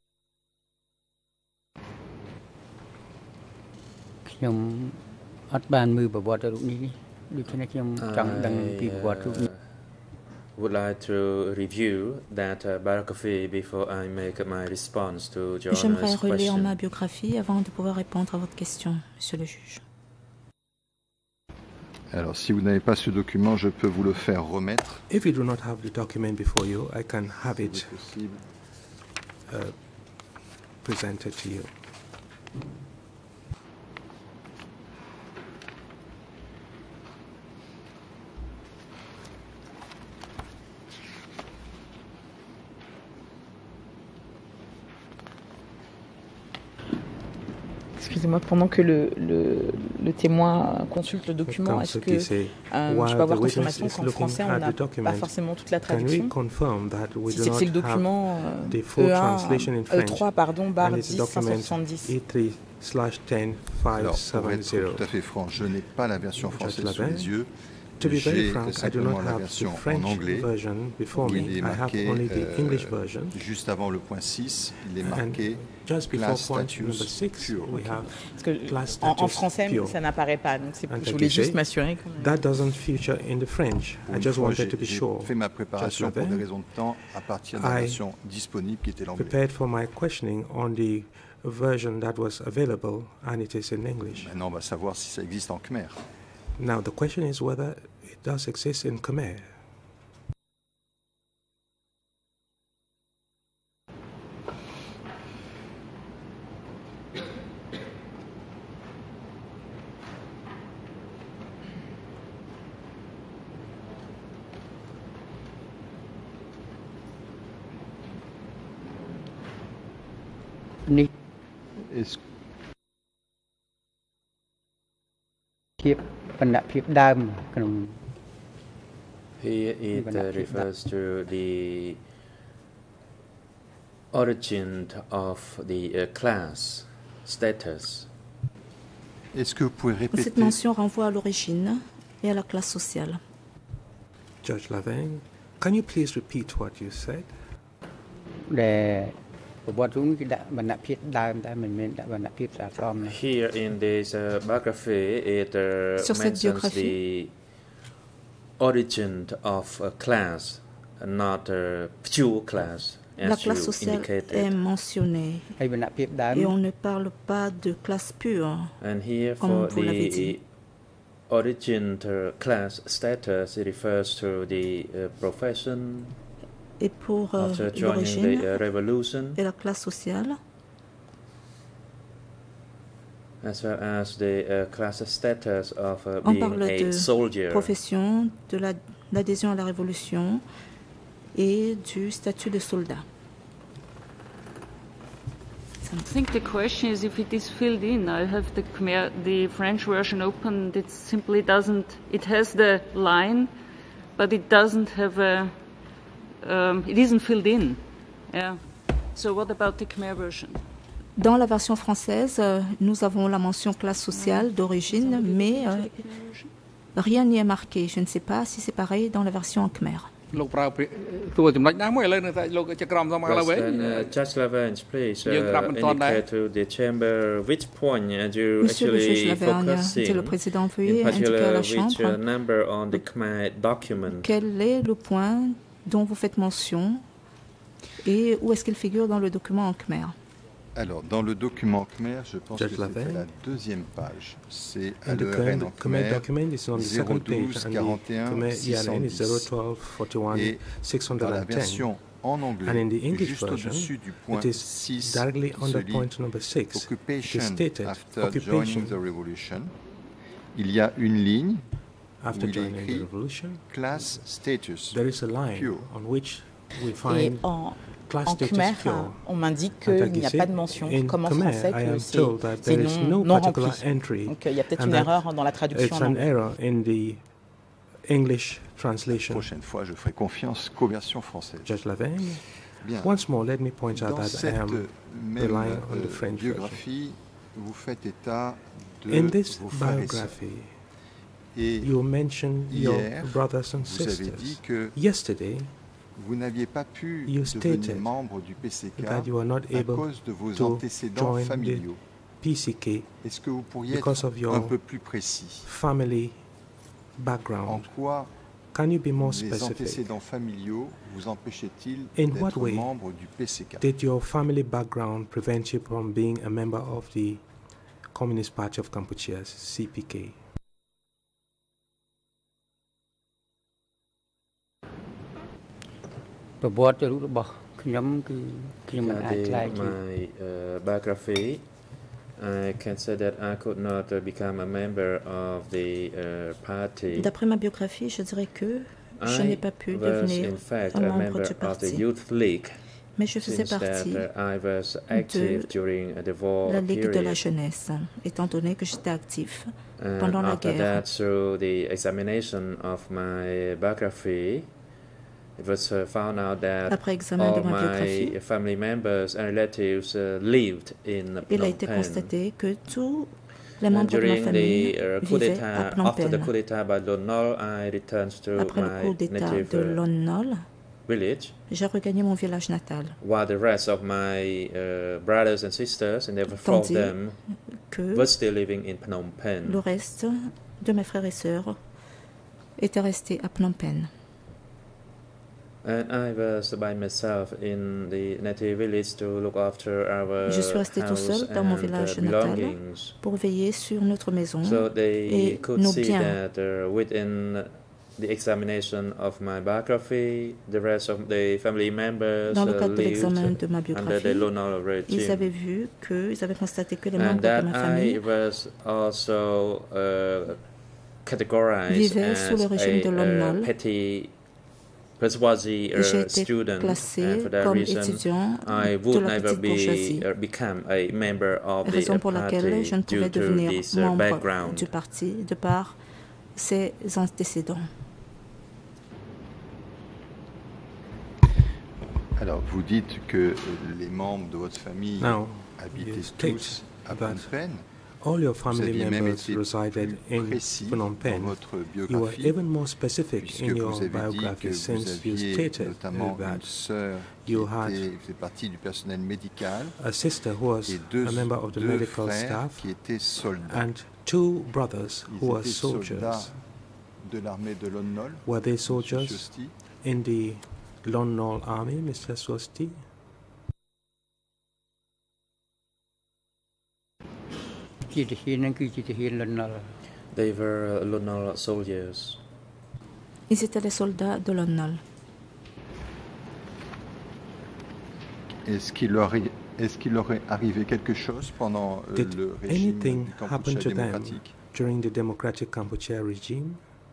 ខ្ញុំអត់បានមើលប្រវត្តិរូបនេះនេះដូច្នេះខ្ញុំចង់ដឹងពីប្រវត្តិរូបនេះ would like to review that uh, biography before I make my response to your J'aimerais Honor's relire question. ma biographie avant de pouvoir répondre à votre question, monsieur le juge. Alors, si vous n'avez pas ce document, je peux vous le faire remettre. If you do not have the document before you, I can have it possible. uh, presented to you. Excusez-moi, pendant que le, le, le témoin consulte le document, est-ce que euh, je peux avoir confirmation qu'en français, on n'a pas forcément toute la traduction? Si c'est que c'est le document euh, E un, E trois, pardon, barre dix cinq cent soixante-dix. Alors, pour être tout à fait franc, je n'ai pas la version française sous les yeux. To be very J'ai frank, I do simplement not la have the version en French anglais. version before me. Il est I have marqué, only the euh, English version. juste avant le point six, il est marqué just before class point status number six, pure. we have Parce que class en, en status français, pure. ça n'apparaît pas. Donc je voulais juste m'assurer. Que... That doesn't feature in the French. Pour I une just fois, wanted to be j'ai sure. fait ma préparation pour des raisons de temps à partir de la I version disponible qui était l'anglais. prepared for my questioning on the version that was available, and it is in English. Maintenant, on va savoir si ça existe en Khmer. Now the question is whether it does exist in Khmer. Est-ce ភាពបណ្ឌភាពដើមក្នុង Here it uh, refers to the origin of the uh, class status. Est-ce que vous pouvez répéter? Cette mention renvoie à l'origine et à la classe sociale. Judge Laveng, can you please repeat what you said? Here in this uh, biography, it uh, Sur cette mentions biographie, the origin of a class, not a pure class, la as classe you sociale indicated. est mentionnée et on ne parle pas de classe pure, And here, comme for vous l'avez dit. the origin uh, class status, it refers to the uh, profession. Et pour euh, After joining the uh, l'origine revolution, et la classe sociale, as well as the uh, class status of uh, on being parle a de soldier. profession, de la- l'adhésion à la révolution et du statut de soldat. I think the question is if it is filled in. I have the Khmer, the French version open. It simply doesn't. It has the line, but it doesn't have a. Um, it isn't filled in. Yeah. So what about the Khmer version? Dans la version française, euh, nous avons la mention classe sociale d'origine, mais euh, rien n'y est marqué. Je ne sais pas si c'est pareil dans la version en khmer. លោកប្រើតួចំណុចណាមួយឥឡូវនៅតែលោកចក្រមសមឥឡូវវិញ President, uh, Judge Lavenge, please uh, យើងប្រាប់មិនទាន់ដែរ indicate to the chamber which point uh, you Monsieur le juge actually Lavergne, focusing, dit le président, in veuillez indiquer à particular la which Chambre uh, number on the Khmer document. quel est le point dont vous faites mention et où est-ce qu'il figure dans le document en khmer. Alors, dans le document Khmer, je pense Judge que c'est Laverne. à la deuxième page. C'est à And the l'E R N en Khmer Khmer, document is on the second page, zéro douze and quarante et un the Khmer six E R cent N is zero dix. twelve forty-one Et six dans la ten. version en anglais, And in the English juste version, au-dessus du point it is six, directly se under lit point number six. It Occupation is stated, after occupation joining the revolution. Il y a une ligne after où il est joining the écrit revolution. class status There is a line pure. on which we Et find en, class en status khmer, pure. on m'indique And qu'il n'y a like you pas said, de mention, in comme en Khmer, français, I que am c'est told that c'est there is non, no non particular rempli. entry. Donc il y a peut-être and une that erreur dans la traduction. It's en an anglais. error in the English translation. La prochaine fois, je ferai confiance qu'aux versions françaises. Judge Laveng, Bien. once more, let me point out Dans that I cette am même relying on the euh, French version. biographie, vous faites état de In this vos frères et sœurs. biography, Et you mention your hier, brothers and vous avez sisters. dit que Yesterday, vous n'aviez pas pu you devenir stated membre du P C K that you are not à able cause de vos to antécédents join the familiaux. P C K Est-ce que vous pourriez because être of your un peu plus précis? family En background. quoi Can you be more les specific? antécédents familiaux vous empêchaient-ils In what d'être way membre du P C K? Did your family background prevent you from being a member of the Communist Party of Kampuchea's C P K? Regarding my uh, biography, I can say that I could not uh, become a member of the uh, party. D'après ma biographie, je dirais que je I n'ai pas pu was devenir in fact un a membre member du of the parti, Youth League, mais je faisais since partie that uh, I was active de during the war la Ligue de la period. jeunesse, étant donné que j'étais actif And pendant la after guerre. that, through the examination of my biography, it was uh, found out that Après examen de all ma my biographie, family members and relatives uh, lived in il a Phnom été Penh. constaté que tous les And membres de ma during famille the uh, coup vivaient à d'etat, Phnom after the Penh. coup d'etat by Lon Nol, I returned to Après le coup my d'État native de uh, Lon Nol, village, j'ai regagné mon village natal. while the rest of my uh, brothers and sisters, and there were four of Tandis them, que were still living in Phnom Penh. le reste de mes frères et sœurs étaient restés à Phnom Penh. And I was by myself in the native village to look after our Je suis resté tout house seul dans mon and, village uh, natal belongings. pour veiller sur notre maison So they et could nos see biens. that uh, within the examination of my biography, the rest of the family members Dans le uh, cadre de lived l'examen de ma under biographie, the Lon Nol ils avaient regime. vu que, ils avaient constaté que les And membres de that ma I famille was also uh, categorized vivaient sous as le régime de a Lon uh, Nol. petty bourgeoisie Et j'ai uh, été student, classée and for that comme reason, étudiant I de would la never petite be bourgeoisie. uh, become a member of the Raison uh, pour laquelle party je ne due pouvais to devenir this uh, membre background. du parti de par ses antécédents. Alors, vous dites que les membres de votre famille Now, habitaient tous à Phnom Penh. All your family members resided in Phnom Penh. You were even more specific in your biography since you stated that you had a sister who was a member of the medical staff and two brothers who were soldiers. Were they soldiers in the Lon Nol army, Mister SUOS Thy? They were uh, Lon Nol soldiers. Ils étaient les soldats de Lon Nol. Est-ce qu'il leur, est-ce qu'il leur est arrivé quelque chose pendant euh, le régime du Kampuchea démocratique? During the democratic Kampuchea regime?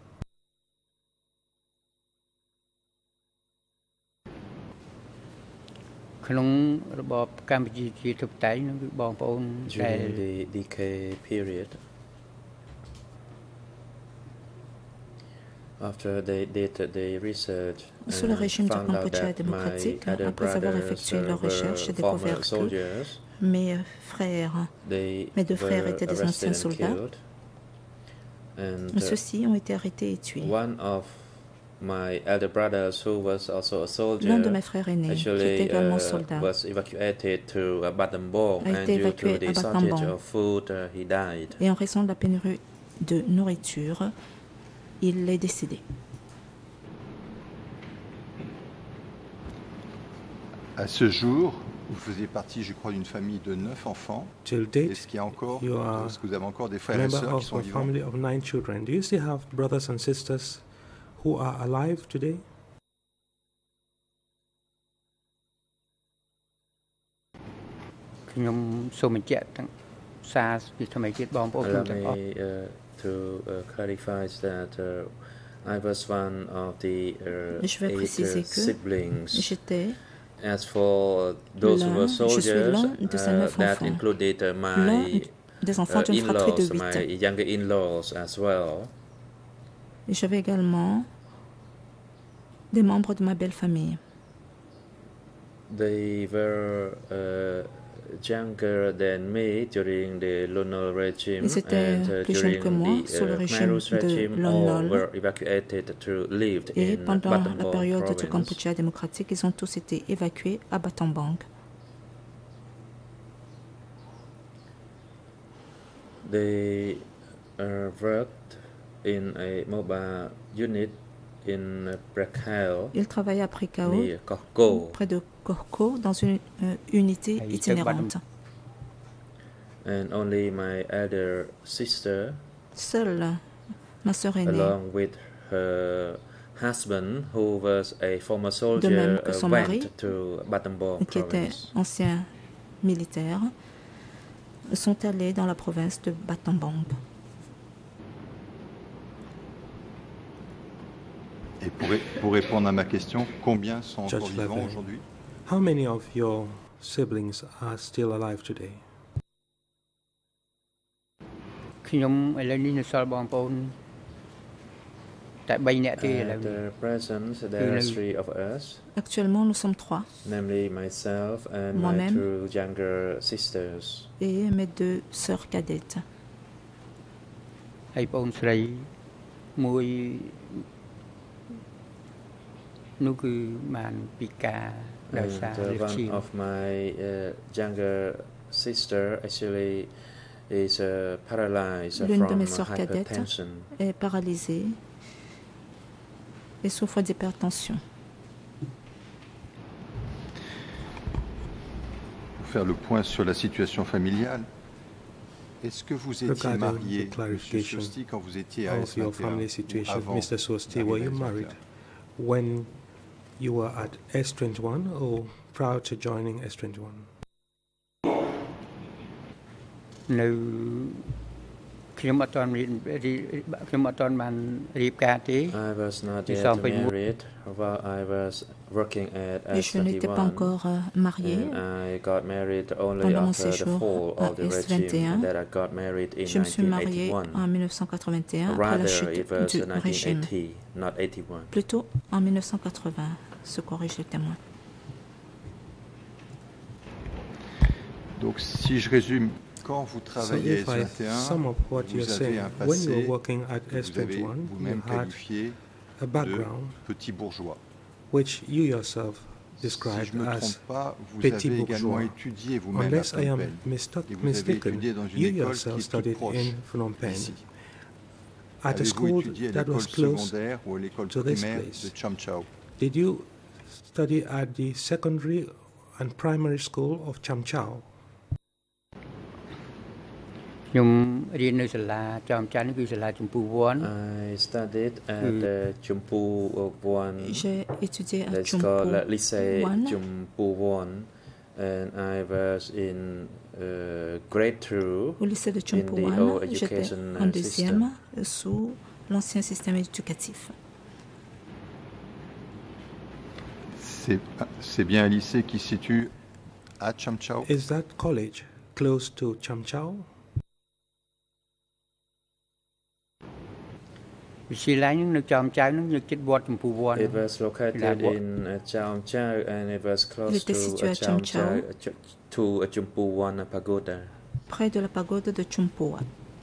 During the D K period, after they did the research sous le régime du Kampuchea démocratique, après avoir effectué leurs recherches et découvert que mes frères, mes deux frères étaient des anciens soldats, ceux-ci ont été arrêtés et tués. My elder brothers, who was also a soldier, l'un de mes frères aînés, qui était également soldat, uh, was evacuated to uh, Battambang, a été and due to évacué à the shortage Battambang. of food, uh, he died. Et en raison de la pénurie de nourriture, il est décédé. À ce jour, vous faisiez partie, je crois, d'une famille de neuf enfants. Est-ce qu'il y a encore, est-ce que vous avez encore des frères et sœurs qui sont vivants? Family of nine children. Do you still have brothers and sisters who are alive today? Allow me uh, to uh, clarify that uh, I was one of the uh, eight uh, siblings. As for those who were soldiers, uh, that included uh, my uh, in-laws, my younger in-laws as well. Et j'avais également des membres de ma belle famille. They were uh, younger than me during the Lon Nol regime, Ils étaient and uh, plus jeunes que moi the, sous le uh, régime regime, de Lon Nol. were evacuated to live Et in pendant la Battambang période province. du Kampuchea démocratique, ils ont tous été évacués à Battambang. They uh, worked in a mobile unit in Prakao. Ils travaillaient à Prakao, near Korko. près de Korko, dans une euh, unité itinérante. And only my elder sister, Seule ma sœur aînée, along with her husband, who was a former soldier, de même que son uh, mari, went to Battambang qui était province. ancien militaire, sont allés dans la province de Battambang. Et pour, pour répondre à ma question, combien sont encore vivants aujourd'hui? How many of your siblings are still alive today? At the present, there are three of us. Actuellement, nous sommes trois. Namely, myself and my two younger sisters. Et mes deux sœurs cadettes. And uh, one of my uh, younger sister actually is uh, paralyzed L'une de from mes sœurs cadettes hypertension. est paralysée et souffre d'hypertension. Pour faire le point sur la situation familiale, est-ce que vous étiez marié, Monsieur SUOS Thy, quand vous étiez à S vingt et un, avant Mister SUOS Thy, were you married when you were at S twenty-one or prior to joining S twenty-one? No. I was not yet married while I was working at Et je n'étais pas encore euh, mariée. I got married only Pendant mon after the séjour fall à of the S vingt et un, regime that I got married in je me suis mariée nineteen eighty-one. en mille neuf cent quatre-vingt-et un après la Rather, chute it was du régime. nineteen eighty, not eighty-one. Plutôt en mille neuf cent quatre-vingts, se corrige le témoin. Donc, si je résume, quand vous travaillez à S vingt et un, vous avez un passé que vous avez vous-même qualifié de petit bourgeois. Which you yourself described si je me as trompe pas, vous petit avez bourgeois. également étudié vous-même Unless à I Phnom am Penh. mistook, Et vous avez mistaken, étudié dans une you école yourself qui est studied plus in proche Phnom Penh, d'ici. at a Avez-vous school étudié à that was l'école close secondaire ou à l'école to this primaire place. de Cham Chao? Did you study at the secondary and primary school of Cham Chao? ខ្ញុំរៀននៅសាលាចំច័ន្ទគឺសាលាចម្ពូវ័ន I studied at the Chumpu One. J'ai étudié à Let's Chumpu call it lycée One. Chumpu One, and I was in uh, grade two Au lycée de in Chumpu the One, old j'étais education en uh, deuxième system. sous l'ancien système éducatif. C'est, c'est bien un lycée qui se situe à Cham Chao? Is that college close to Cham Chao? វិទ្យាល័យនឹងនៅចំចៅនឹងនៅជិតវត្តចម្ពូវ័ន It was located in uh, Cham Chao, and it was close Il était to situé uh, à Cham Cham Chao, Chao. uh, ch- to a Chumpu One pagoda. Près de la pagode de Chumpoa.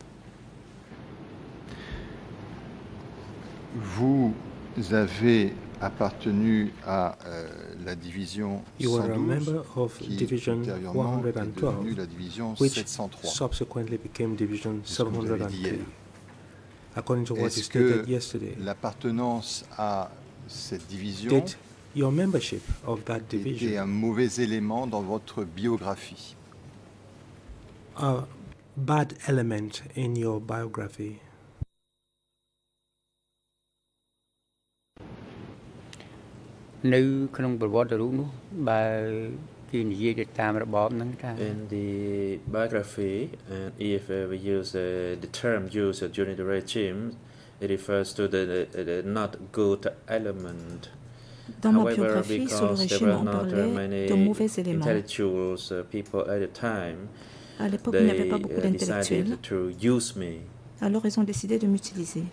Vous avez appartenu à euh, la division You were a cent douze, member of qui Division ultérieurement est one devenue twelve, la division which sept cent trois. subsequently became Division C'est ce que vous seven avez dit oh three. hier. According to what you Est-ce stated que yesterday, l'appartenance à cette division did your membership of that était division un mauvais élément dans votre biographie? a bad element in your biography? នៅក្នុងប្រវត្តិរូបនោះបើគេនិយាយទៅតាមរបបហ្នឹងថា In the biography, and if uh, we use uh, the term used during the regime, it refers to the, the, the not good element. Dans ma However, biographie, sous le because there régime, were on not uh, parlait many de mauvais éléments. intellectuals uh, people at the time, À l'époque, il n'y avait they pas beaucoup uh, d'intellectuels. decided to use me. Alors, ils ont décidé de m'utiliser.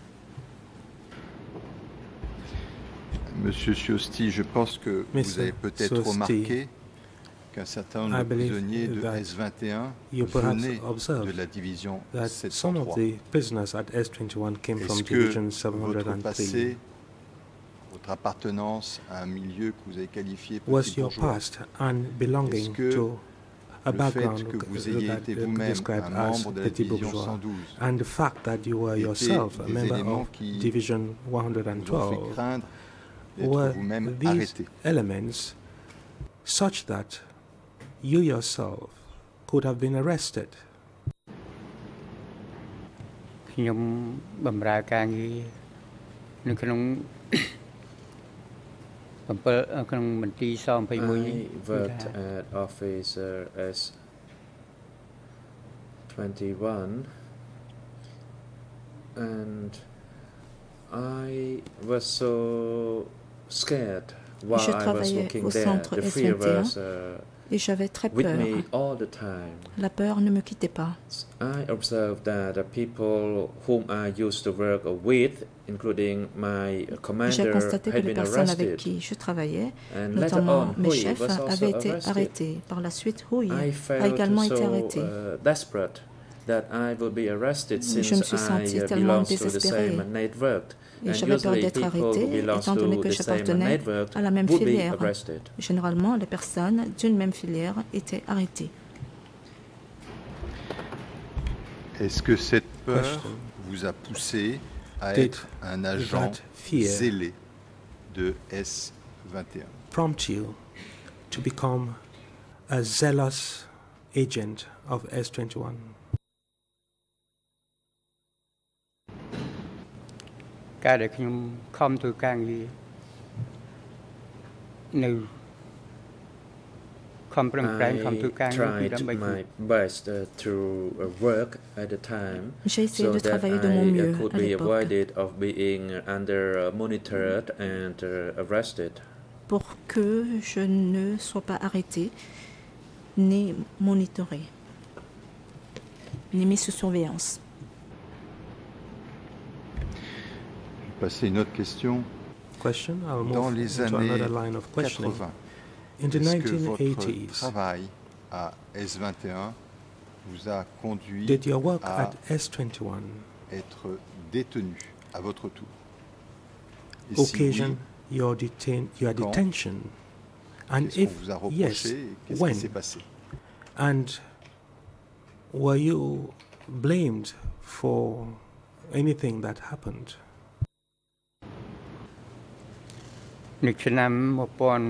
Monsieur SUOS Thy, je pense que vous Mister avez peut-être SUOS Thy, remarqué qu'un certain nombre I de believe prisonniers de that S vingt et un you perhaps venaient observed de la division that sept cent some of trois. the prisoners at S twenty-one came from Est-ce que Division seven votre oh three. passé, votre appartenance à un milieu que vous avez qualifié Was petit your bourgeois, past and belonging est-ce que to a le background fait que vous that ayez été uh, vous-même described un as membre de la petit division bourgeois, cent douze and the fact that you were étaient yourself a des member éléments of qui Division one vous ont fait twelve, craindre d'être were vous-même these arrêté? elements such that you yourself could have been arrested? ខ្ញុំបម្រើការងារនៅក្នុង7ក្នុងមន្ទីរសtwenty-one នេះ I worked at office uh, as twenty-one, and I was so scared while Je I was travaillais working au there. centre The S fear vingt et un was uh, et j'avais très with peur. me all the time. La peur ne me quittait pas. I observed that the people whom I used to work with, including my J'ai commander, constaté que had les been personnes avec arrested. qui je travaillais, And later notamment on, mes Hui chefs, was also avaient été arrested. arrêtés. Par la suite, Hui I a felt également été so arrêté. uh, desperate that I will be arrested Je me since suis sentie I uh, tellement belong to the désespérée. same network. Et And j'avais peur usually d'être people arrêtée, who belong étant donné to que the same j'appartenais network à la même would be filière. arrested. Généralement, les personnes d'une même filière étaient arrêtées. Est-ce que cette peur vous a poussé à Did être un agent that fear zélé de S vingt et un? prompt you to become a zealous agent of S twenty-one? ការដែលខ្ញុំខំធ្វើការងារនៅខំប្រឹងប្រែងខំធ្វើការងារពី I ដើម្បី tried my best uh, to uh, work at the time J'ai essayé so de that travailler de I mon uh, mieux could à be l'époque avoided of being under uh, monitored and uh, arrested. pour que je ne sois pas arrêtée ni monitorée, ni mise sous surveillance. Passer une autre question. Question. I'll move Dans les into années another line of questioning. quatre-vingts, In the est-ce que nineteen votre eighties, travail à S vingt et un vous a conduit Did your work à at S twenty-one être détenu à votre tour? Et occasion si oui, your, detain your quand? detention? And Qu'est-ce if qu'on vous a reproché yes, et qu'est-ce when? qui s'est passé? And were you blamed for anything that happened? នៅឆ្នាំnineteen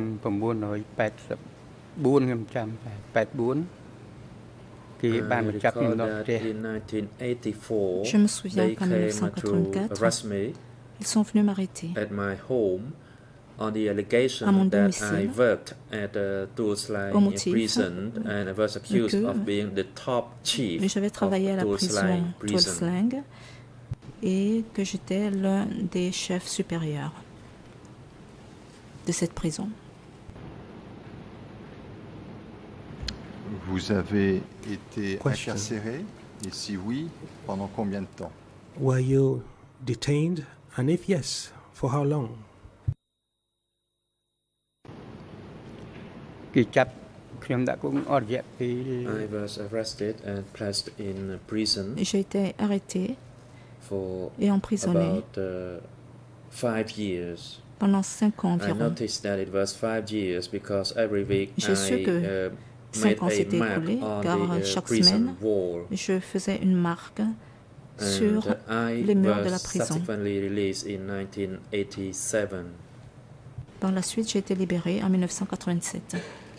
eighty-four ខ្ញុំចាំតែeighty-fourគេបានបញ្ចាប់ខ្ញុំនៅផ្ទះ In nineteen eighty-four, Je me souviens they qu'en came nineteen eighty-four, to arrest me ils sont venus m'arrêter at my home on the allegation à mon that I domicile worked at a Tuol Sleng au motif prison and I was accused que of being the top chief j'avais travaillé à of la Tuol prison Sleng Tuol prison. Sleng et que j'étais l'un des chefs supérieurs de cette prison. Vous avez été Question. incarcéré? Et si oui, pendant combien de temps? Were you detained? And if yes, for how long? គេចាប់ខ្ញុំដាក់គុកអស់រយៈពេល I was arrested and placed in prison J'ai été arrêté for et emprisonné about uh, five years. pendant cinq ans I environ. noticed that it was five years because every week J'ai su I que uh, cinq made ans a s'étaient map écoulés on car the uh, chaque prison semaine wall. je faisais une marque sur And I les murs de la was prison. subsequently released in nineteen eighty-seven. Par la suite, j'ai été libéré en nineteen eighty-seven.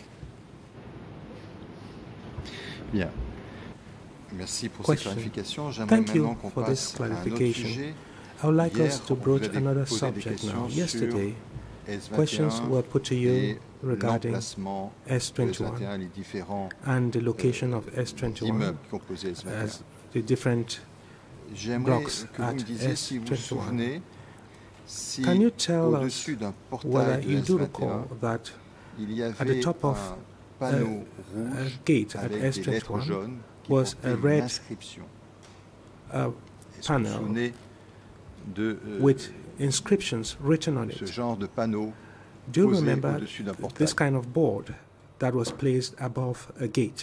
Bien. Merci pour Question. ces clarifications. J'aimerais Thank you maintenant qu'on for this passe à un autre clarification. sujet. I would like Hier, us to vous broach avez another posé des subject questions now. sur Yesterday, S vingt et un questions were put to you et regarding l'emplacement S de S vingt et un, twenty-one les différents and the location of S immeubles twenty-one qui composaient S vingt et un. as the different J'aimerais blocks que vous at me disiez si vous vous S twenty-one. souvenez si Can you tell us au-dessus d'un whether portail de you S do vingt et recall un, that il y at the avait top of un panneau a rouge gate at avec S des lettres twenty-one jaunes qui was portaient a une red inscription. uh, Est-ce que vous vous panel souvenez de euh, with inscriptions written on ce it? genre de panneau Do you posé remember au-dessus d'un portail? this kind of board that was placed above a gate?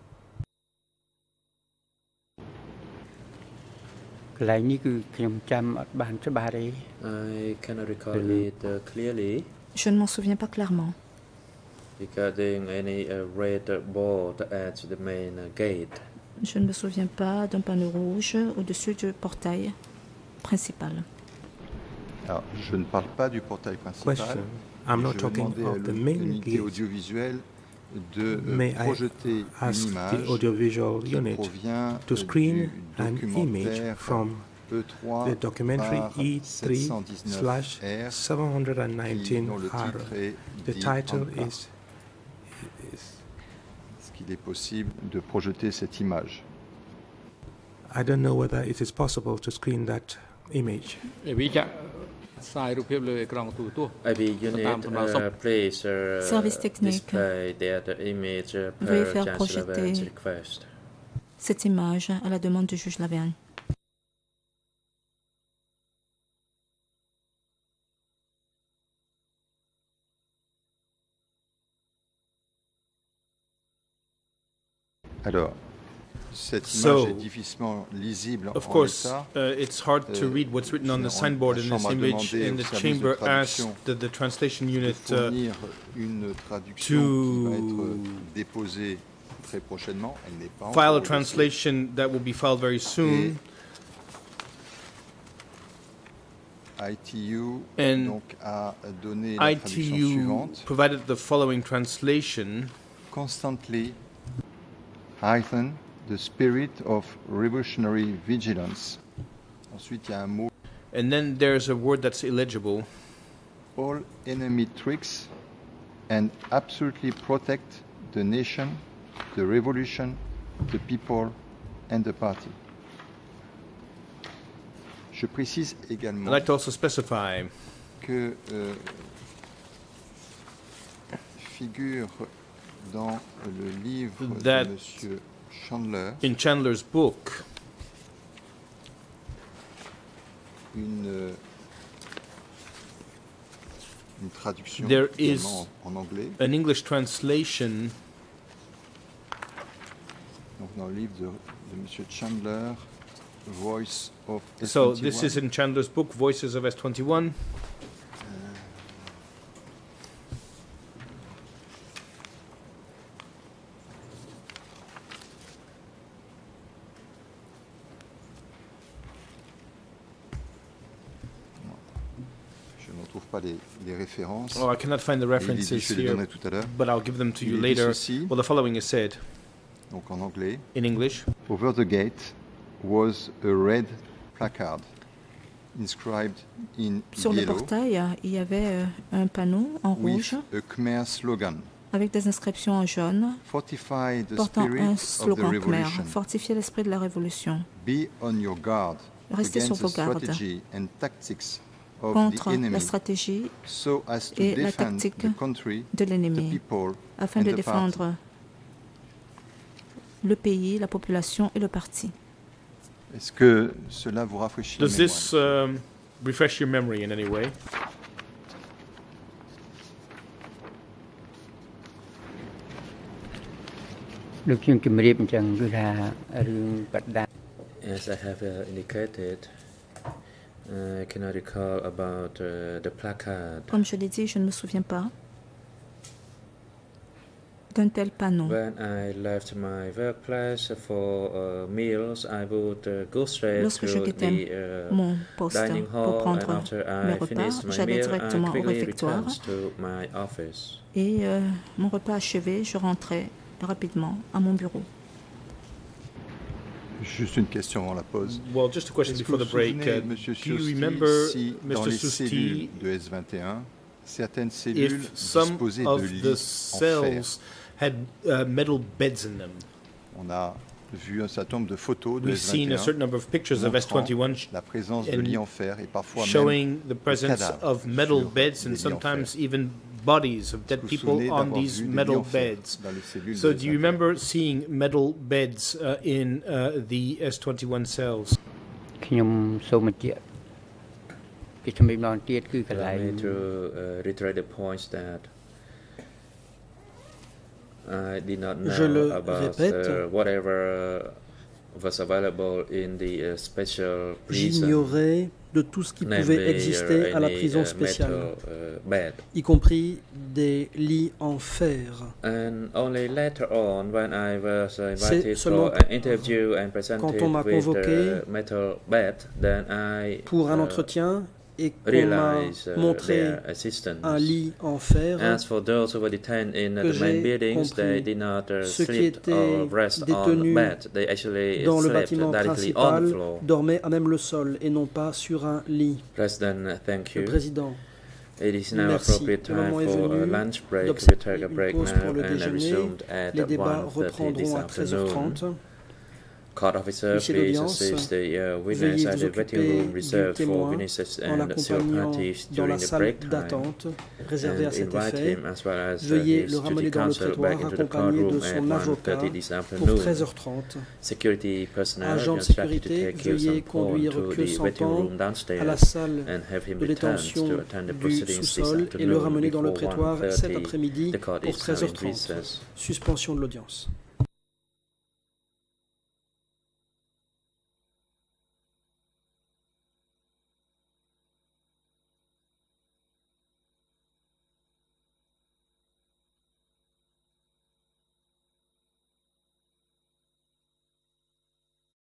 កន្លែងនេះគឺខ្ញុំចាំអត់បានច្បាស់ទេ I cannot recall it uh, clearly Je ne m'en souviens pas clairement. regarding any uh, red board at the main uh, gate. Je ne me souviens pas d'un panneau rouge au-dessus du portail principal. Alors, je ne parle pas du portail principal. Question. I'm not Je vais talking demander à of the main l'unité gate. audiovisuelle de euh, May I projeter ask une the image audiovisual qui unit provient to euh, screen du an image documentaire from E trois the documentary par E three sept cent dix-neuf slash R, seven nineteen dont le R. titre est The Dit title Anka. is, is Est-ce qu'il est possible de projeter cette image? I don't know whether it is possible to screen that image. វាចាក់ផ្សាយរូបភាពលើអេក្រង់ទូរទស្សន៍ I V unit uh, please uh, Service technique. display that image uh, Veuillez per faire Judge projeter Laverne's request. cette image à la demande du juge Laverne. Alors, cette So, image est difficilement lisible Of en course, l'état. uh, it's hard to Euh, read what's written on the je- signboard la in this Chambre a image, demandé and au the service chamber de traduction asked the, the translation de unit uh, fournir une traduction qui va être déposée très prochainement. Elle n'est pas file encore a au dossier. translation that will be filed very soon. I T U And donc a donné la I T traduction U suivante. provided the following translation. Constantly heighten the spirit of revolutionary vigilance. Ensuite, il y a un mot. And then there's a word that's illegible. All enemy tricks and absolutely protect the nation, the revolution, the people and the party. Je précise également I'd like to also specify que euh, figure dans le livre that de Monsieur Chandler in Chandler's book une, euh, une traduction there is également en, en anglais an English translation Donc dans le livre de, de Monsieur Chandler, Voice of S So twenty-one. this is in Chandler's book, Voices of S twenty-one. Je ne retrouve pas les, les références. Oh, I cannot find the references dit, je les here, donnerai tout à l'heure. but I'll give them to Il you est dit later. ceci. Well, the following is said Donc en anglais. in English. Over the gate was a red placard inscribed in Sur le yellow portail, il y avait euh, un panneau en rouge with a Khmer slogan. avec des inscriptions en jaune Fortify the portant spirit un of the slogan khmer, revolution. fortifier l'esprit de la révolution. Be on your guard Restez sur against vos the gardes strategy and tactics of contre the enemy, la stratégie so as to et la defend tactique the country, de the l'ennemi, people, afin and de the défendre party. le pays, la population et le parti. Est-ce que cela vous rafraîchit la Does mémoire? this um, refresh your memory in any way? As I have uh, indicated, uh, I cannot recall about uh, the placard. Comme je l'ai dit, je ne me souviens pas d'un tel panneau. When I left my workplace for uh, meals, I would uh, go straight Lorsque je to quittais the uh, mon poste dining pour hall, and prendre after mes I repas, finished my j'allais meal, I directement au quickly réfectoire returned to my office. et euh, mon repas achevé, je rentrais rapidement à mon bureau. Juste une question avant la pause. Well, just a question Est-ce que before vous the break. vous souvenez, Uh, Monsieur do you SUOS Thy, remember, si dans Mister les SUOS cellules Thy, de S vingt et un, certaines cellules if some disposaient of de the lits en fer? cells had uh, metal beds in them? On a vu un certain nombre de photos de We've S seen a certain vingt et un number of pictures of S montrant twenty-one la présence de and lits en fer et parfois showing même the presence cadavres of metal sur beds and des lits en sometimes fer. even bodies of dead Vous vous people souvenez on d'avoir these vu des lits metal en fer beds. dans les cellules So de do you S vingt et un? remember seeing metal beds uh, in uh, the S twenty-one cells? ខ្ញុំសូមបញ្ជាក់ពីជំនាញម្ដងទៀតគឺកន្លែ Allow ង me to uh, reiterate the points that I did not Je le know about répète. uh, whatever was available in the uh, special prison. J'ignorais de tout ce qui pouvait namely, exister uh, à la any, prison uh, spéciale, metal, uh, bed. y compris des lits en fer. And only later on, when I was uh, C'est invited seulement for an interview and presented quand on m'a with convoqué the metal bed, then I pour un uh, entretien et qu'on m'a realized uh, montré their existence. un lit en fer. As for those who were detained in uh, que the main j'ai buildings, they compris. did not uh, Ceux qui sleep étaient or rest on détenus bed. They actually dans le slept bâtiment directly on the principal floor. dormaient à même le sol et non pas sur un lit. President, thank Le you. président, It is now merci. appropriate Le time moment est for a venu lunch break. We d'observer take a une break pause now pour le and déjeuner. resumed at Les débats one thirty this reprendront à treize heures afternoon. trente. Court officer, Huissier please d'audience, assist the uh, witness veuillez at vous the waiting occuper room du reserved for témoin witnesses en and l'accompagnant parties dans during la the salle break time, d'attente réservée à and cet invite effet. him as well as uh, Veuillez his le ramener duty dans le counsel prétoire back into the accompagné de courtroom at son one avocat thirty this pour afternoon. treize heures trente. Security personnel Agent de instructed to sécurité, take you veuillez some point conduire to que the waiting room Sampan à la downstairs salle and have him de returned détention to attend the du proceedings this sous-sol et le afternoon ramener dans le before prétoire one cet thirty. après-midi The court pour is now treize heures in trente. recess. Suspension de l'audience.